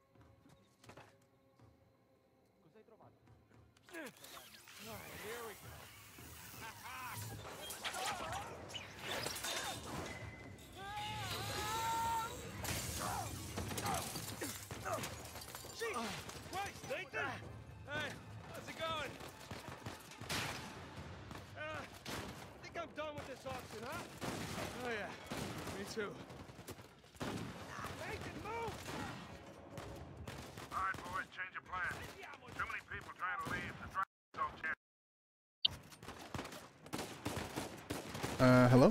Cosa hai trovato? Alright, here we go. Jesus Christ, Nathan! Hey, how's it going? Uh, I think I'm done with this auction, huh? Oh yeah, me too. Nathan, move! All right, boys, change your plan. Too many people trying to leave. The drive don't chance. Uh, hello?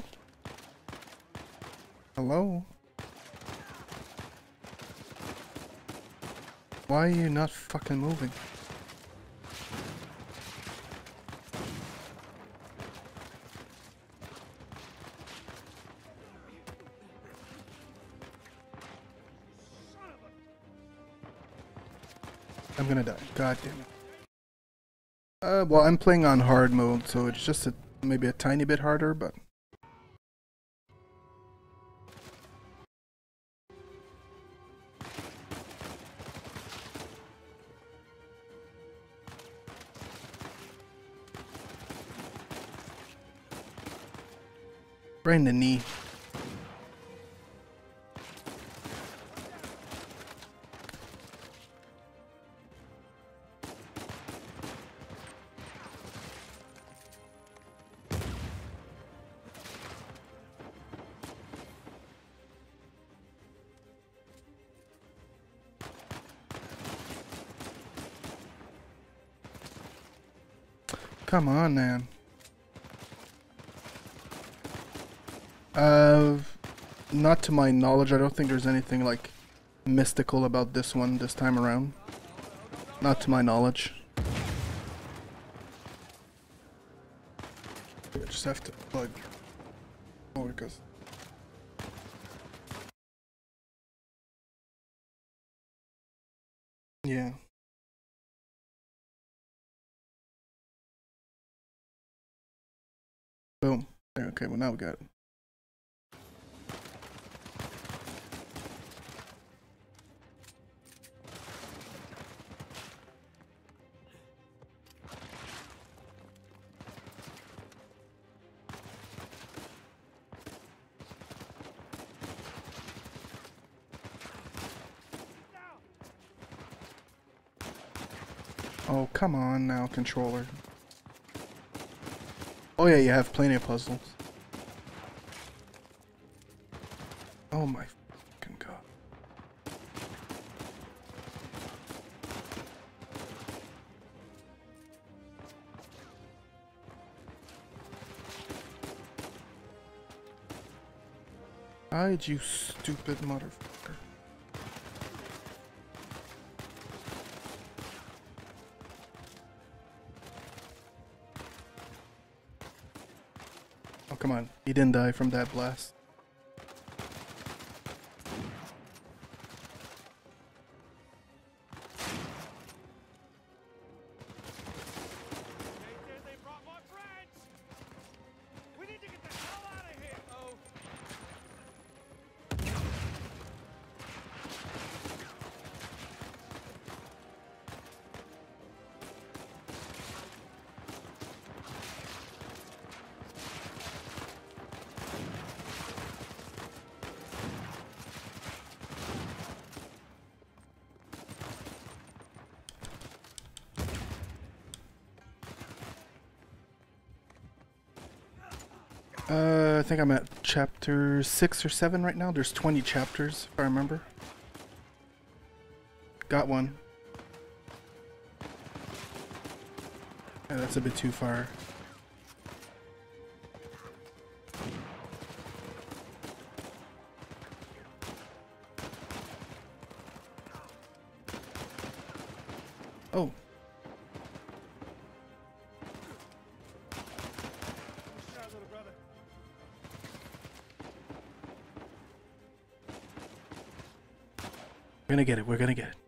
Hello? Why are you not fucking moving? I'm gonna die. God damn it. Uh, well, I'm playing on hard mode, so it's just a, maybe a tiny bit harder, but... Right in the knee. Come on, man. Uh, not to my knowledge. I don't think there's anything like mystical about this one this time around. Not to my knowledge. I just have to plug. Oh, because. Yeah. Boom. Okay, well now we got it. Oh, come on now, controller. Oh yeah, you have plenty of puzzles. Oh my fucking god. Hide, you stupid motherfucker. Oh, come on. He didn't die from that blast. They brought my friends! We need to get the hell out of here! Oh. Uh, I think I'm at chapter six or seven right now. There's twenty chapters, if I remember. Got one. Yeah, that's a bit too far. Oh. We're gonna get it, we're gonna get it.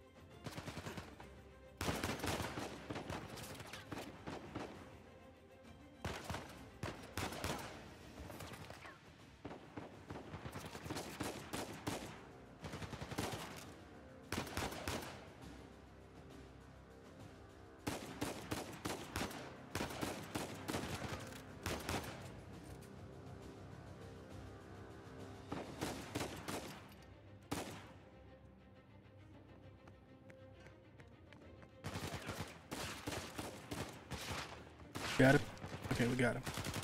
Got it? Okay, we got him.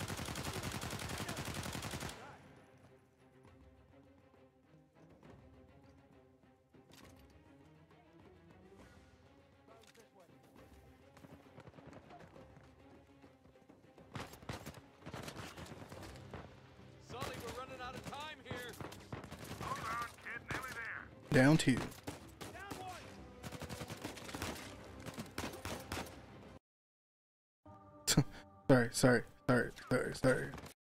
Sully, we're running out of time here. Hold on, kid. Nearly there. Down two. Sorry, sorry, sorry, sorry, sorry.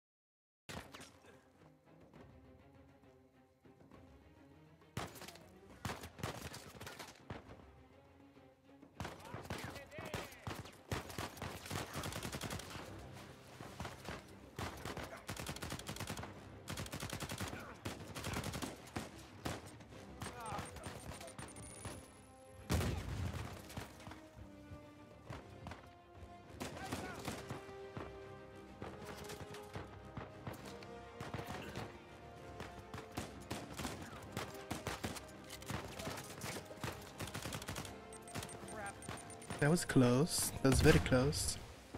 That was close. That was very close.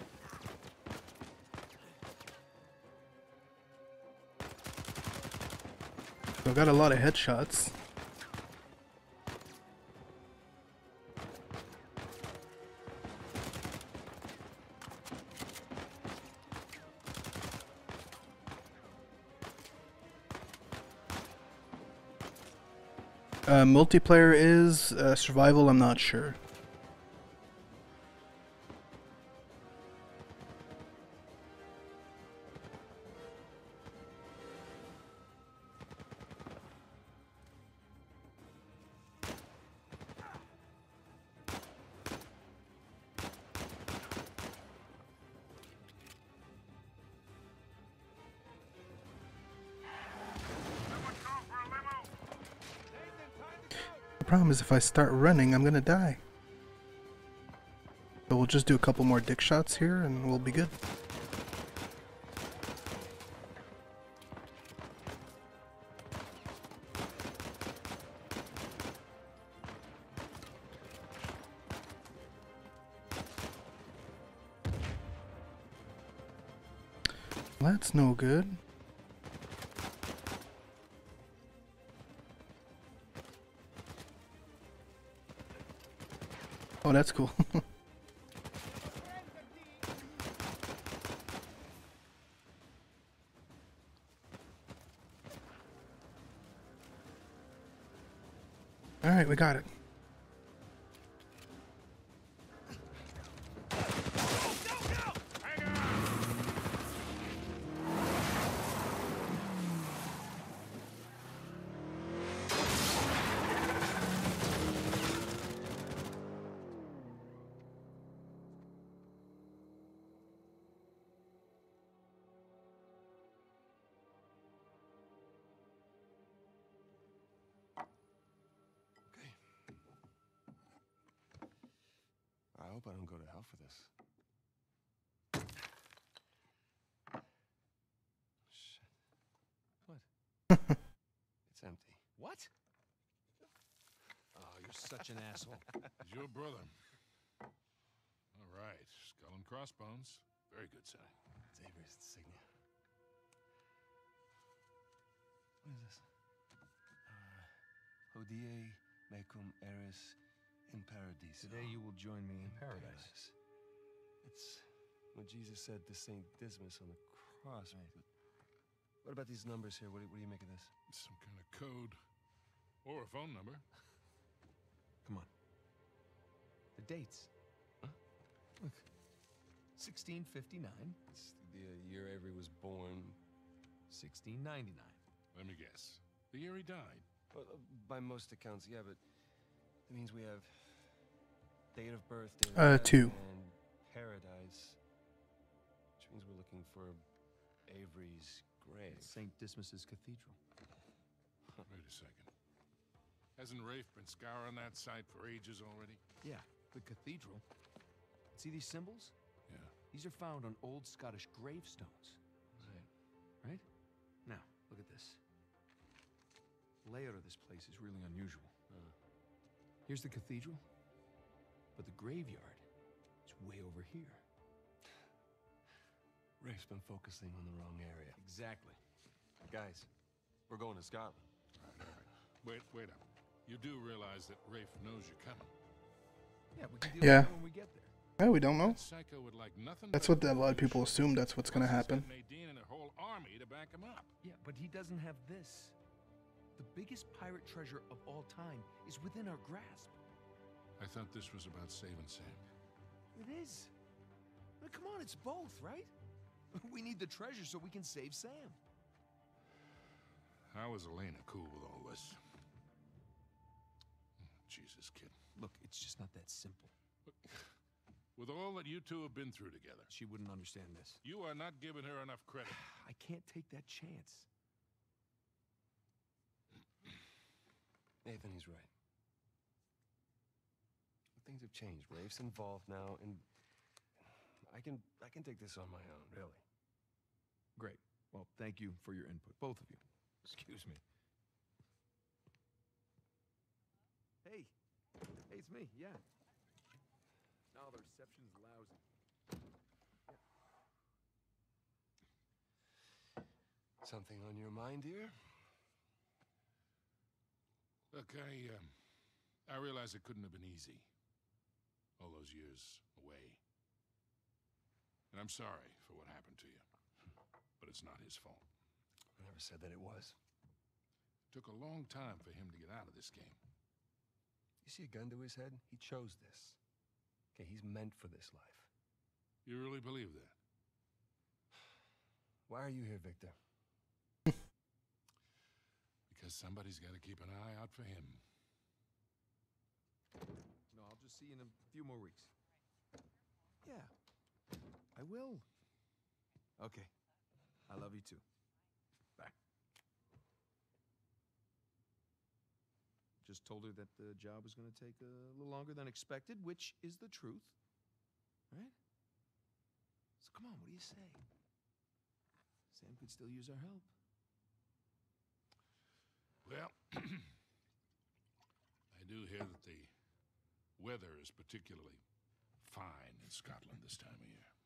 So I got a lot of headshots. Uh, multiplayer is uh, survival. I'm not sure. The problem is if I start running, I'm gonna die. So we'll just do a couple more dick shots here and we'll be good. That's no good. Oh, that's cool. All right, we got it. I hope I don't go to hell for this. Shit. What? It's empty. What? Oh, you're such an asshole. He's your brother. All right, skull and crossbones. Very good setting. It's Avery's insignia. What is this? Uh, Hodie mecum eris in paradise. Today you will join me in paradise. It's what Jesus said to Saint Dismas on the cross. Right. But what about these numbers here? What do, what do you make of this? It's some kind of code. Or a phone number. Come on. The dates. Huh? Look. sixteen fifty-nine. It's the uh, year Avery was born. sixteen ninety-nine. Let me guess. The year he died. Well, uh, by most accounts, yeah, but that means we have date of birth, date of Uh, death, two. and paradise, which means we're looking for Avery's grave. Saint Dismas's cathedral. Wait a second. Hasn't Rafe been scouring that site for ages already? Yeah, the cathedral. See these symbols? Yeah. These are found on old Scottish gravestones. Right. Right? Now, look at this. The layout of this place is really unusual. Uh, Here's the cathedral, but the graveyard is way over here. Rafe's been focusing on the wrong area. Exactly. Guys, we're going to Scotland. All right, all right. Wait, wait up. You do realize that Rafe knows you're coming? Yeah, we can deal Yeah. with it when we get there. Well, we don't know. That psycho would like nothing That's better what a than lot of to people show assume up. that's what's gonna Plus, he's got happen. Nadine and a whole army to back him up. Yeah, but he doesn't have this. The biggest pirate treasure of all time is within our grasp. I thought this was about saving Sam. It is. I mean, come on, it's both, right? We need the treasure so we can save Sam. How is Elena cool with all this? Jesus, kid. Look, it's just not that simple. With all that you two have been through together, She wouldn't understand this. you are not giving her enough credit. I can't take that chance. Nathan, he's right. Things have changed. Rafe's involved now, and I can I can take this on my own, really. Great. Well, thank you for your input, both of you. Excuse me. Hey. Hey, it's me, yeah. No, the reception's lousy. Something on your mind, dear? Look, I, um, I realize it couldn't have been easy. All those years away. And I'm sorry for what happened to you. But it's not his fault. I never said that it was. It took a long time for him to get out of this game. You see a gun to his head? He chose this. Okay, he's meant for this life. You really believe that? Why are you here, Victor? Because somebody's got to keep an eye out for him. No, I'll just see you in a few more weeks. Yeah, I will. Okay. I love you too. Bye. Just told her that the job was going to take a little longer than expected, which is the truth. Right? So come on, what do you say? Sam could still use our help. Well, I do hear that the weather is particularly fine in Scotland this time of year.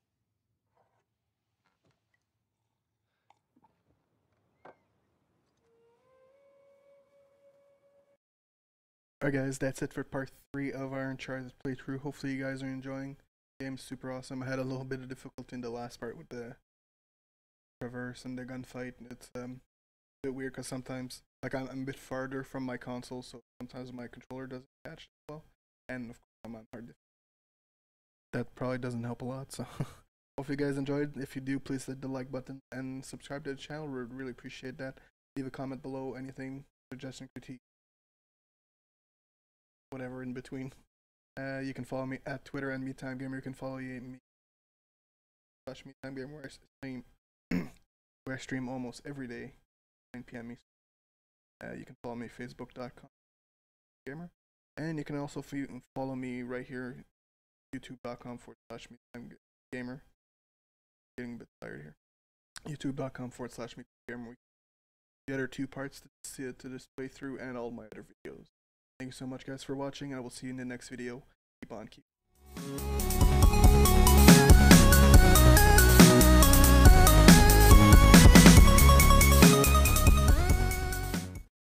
Alright guys, that's it for part three of our Uncharted playthrough. Hopefully you guys are enjoying. The game's super awesome. I had a little bit of difficulty in the last part with the traverse and the gunfight. It's um, a bit weird because sometimes, like I'm, I'm a bit farther from my console, so sometimes my controller doesn't catch it well. And of course I'm on hard difficulty. That probably doesn't help a lot, so hope you guys enjoyed. If you do, please hit the like button and subscribe to the channel. We would really appreciate that. Leave a comment below, anything, suggestion, critique, whatever in between. Uh, you can follow me at Twitter and MeTimeGamer. You can follow me slash MeTimeGamer where I stream where I stream almost every day, nine P M Uh, you can follow me Facebook dot com gamer, and you can also f follow me right here, YouTube dot com forward slash MeTimeGamer. Getting a bit tired here. YouTube dot com forward slash MeTimeGamer. The other two parts to see it to this playthrough and all my other videos. Thank you so much guys for watching, and I will see you in the next video. Keep on keep.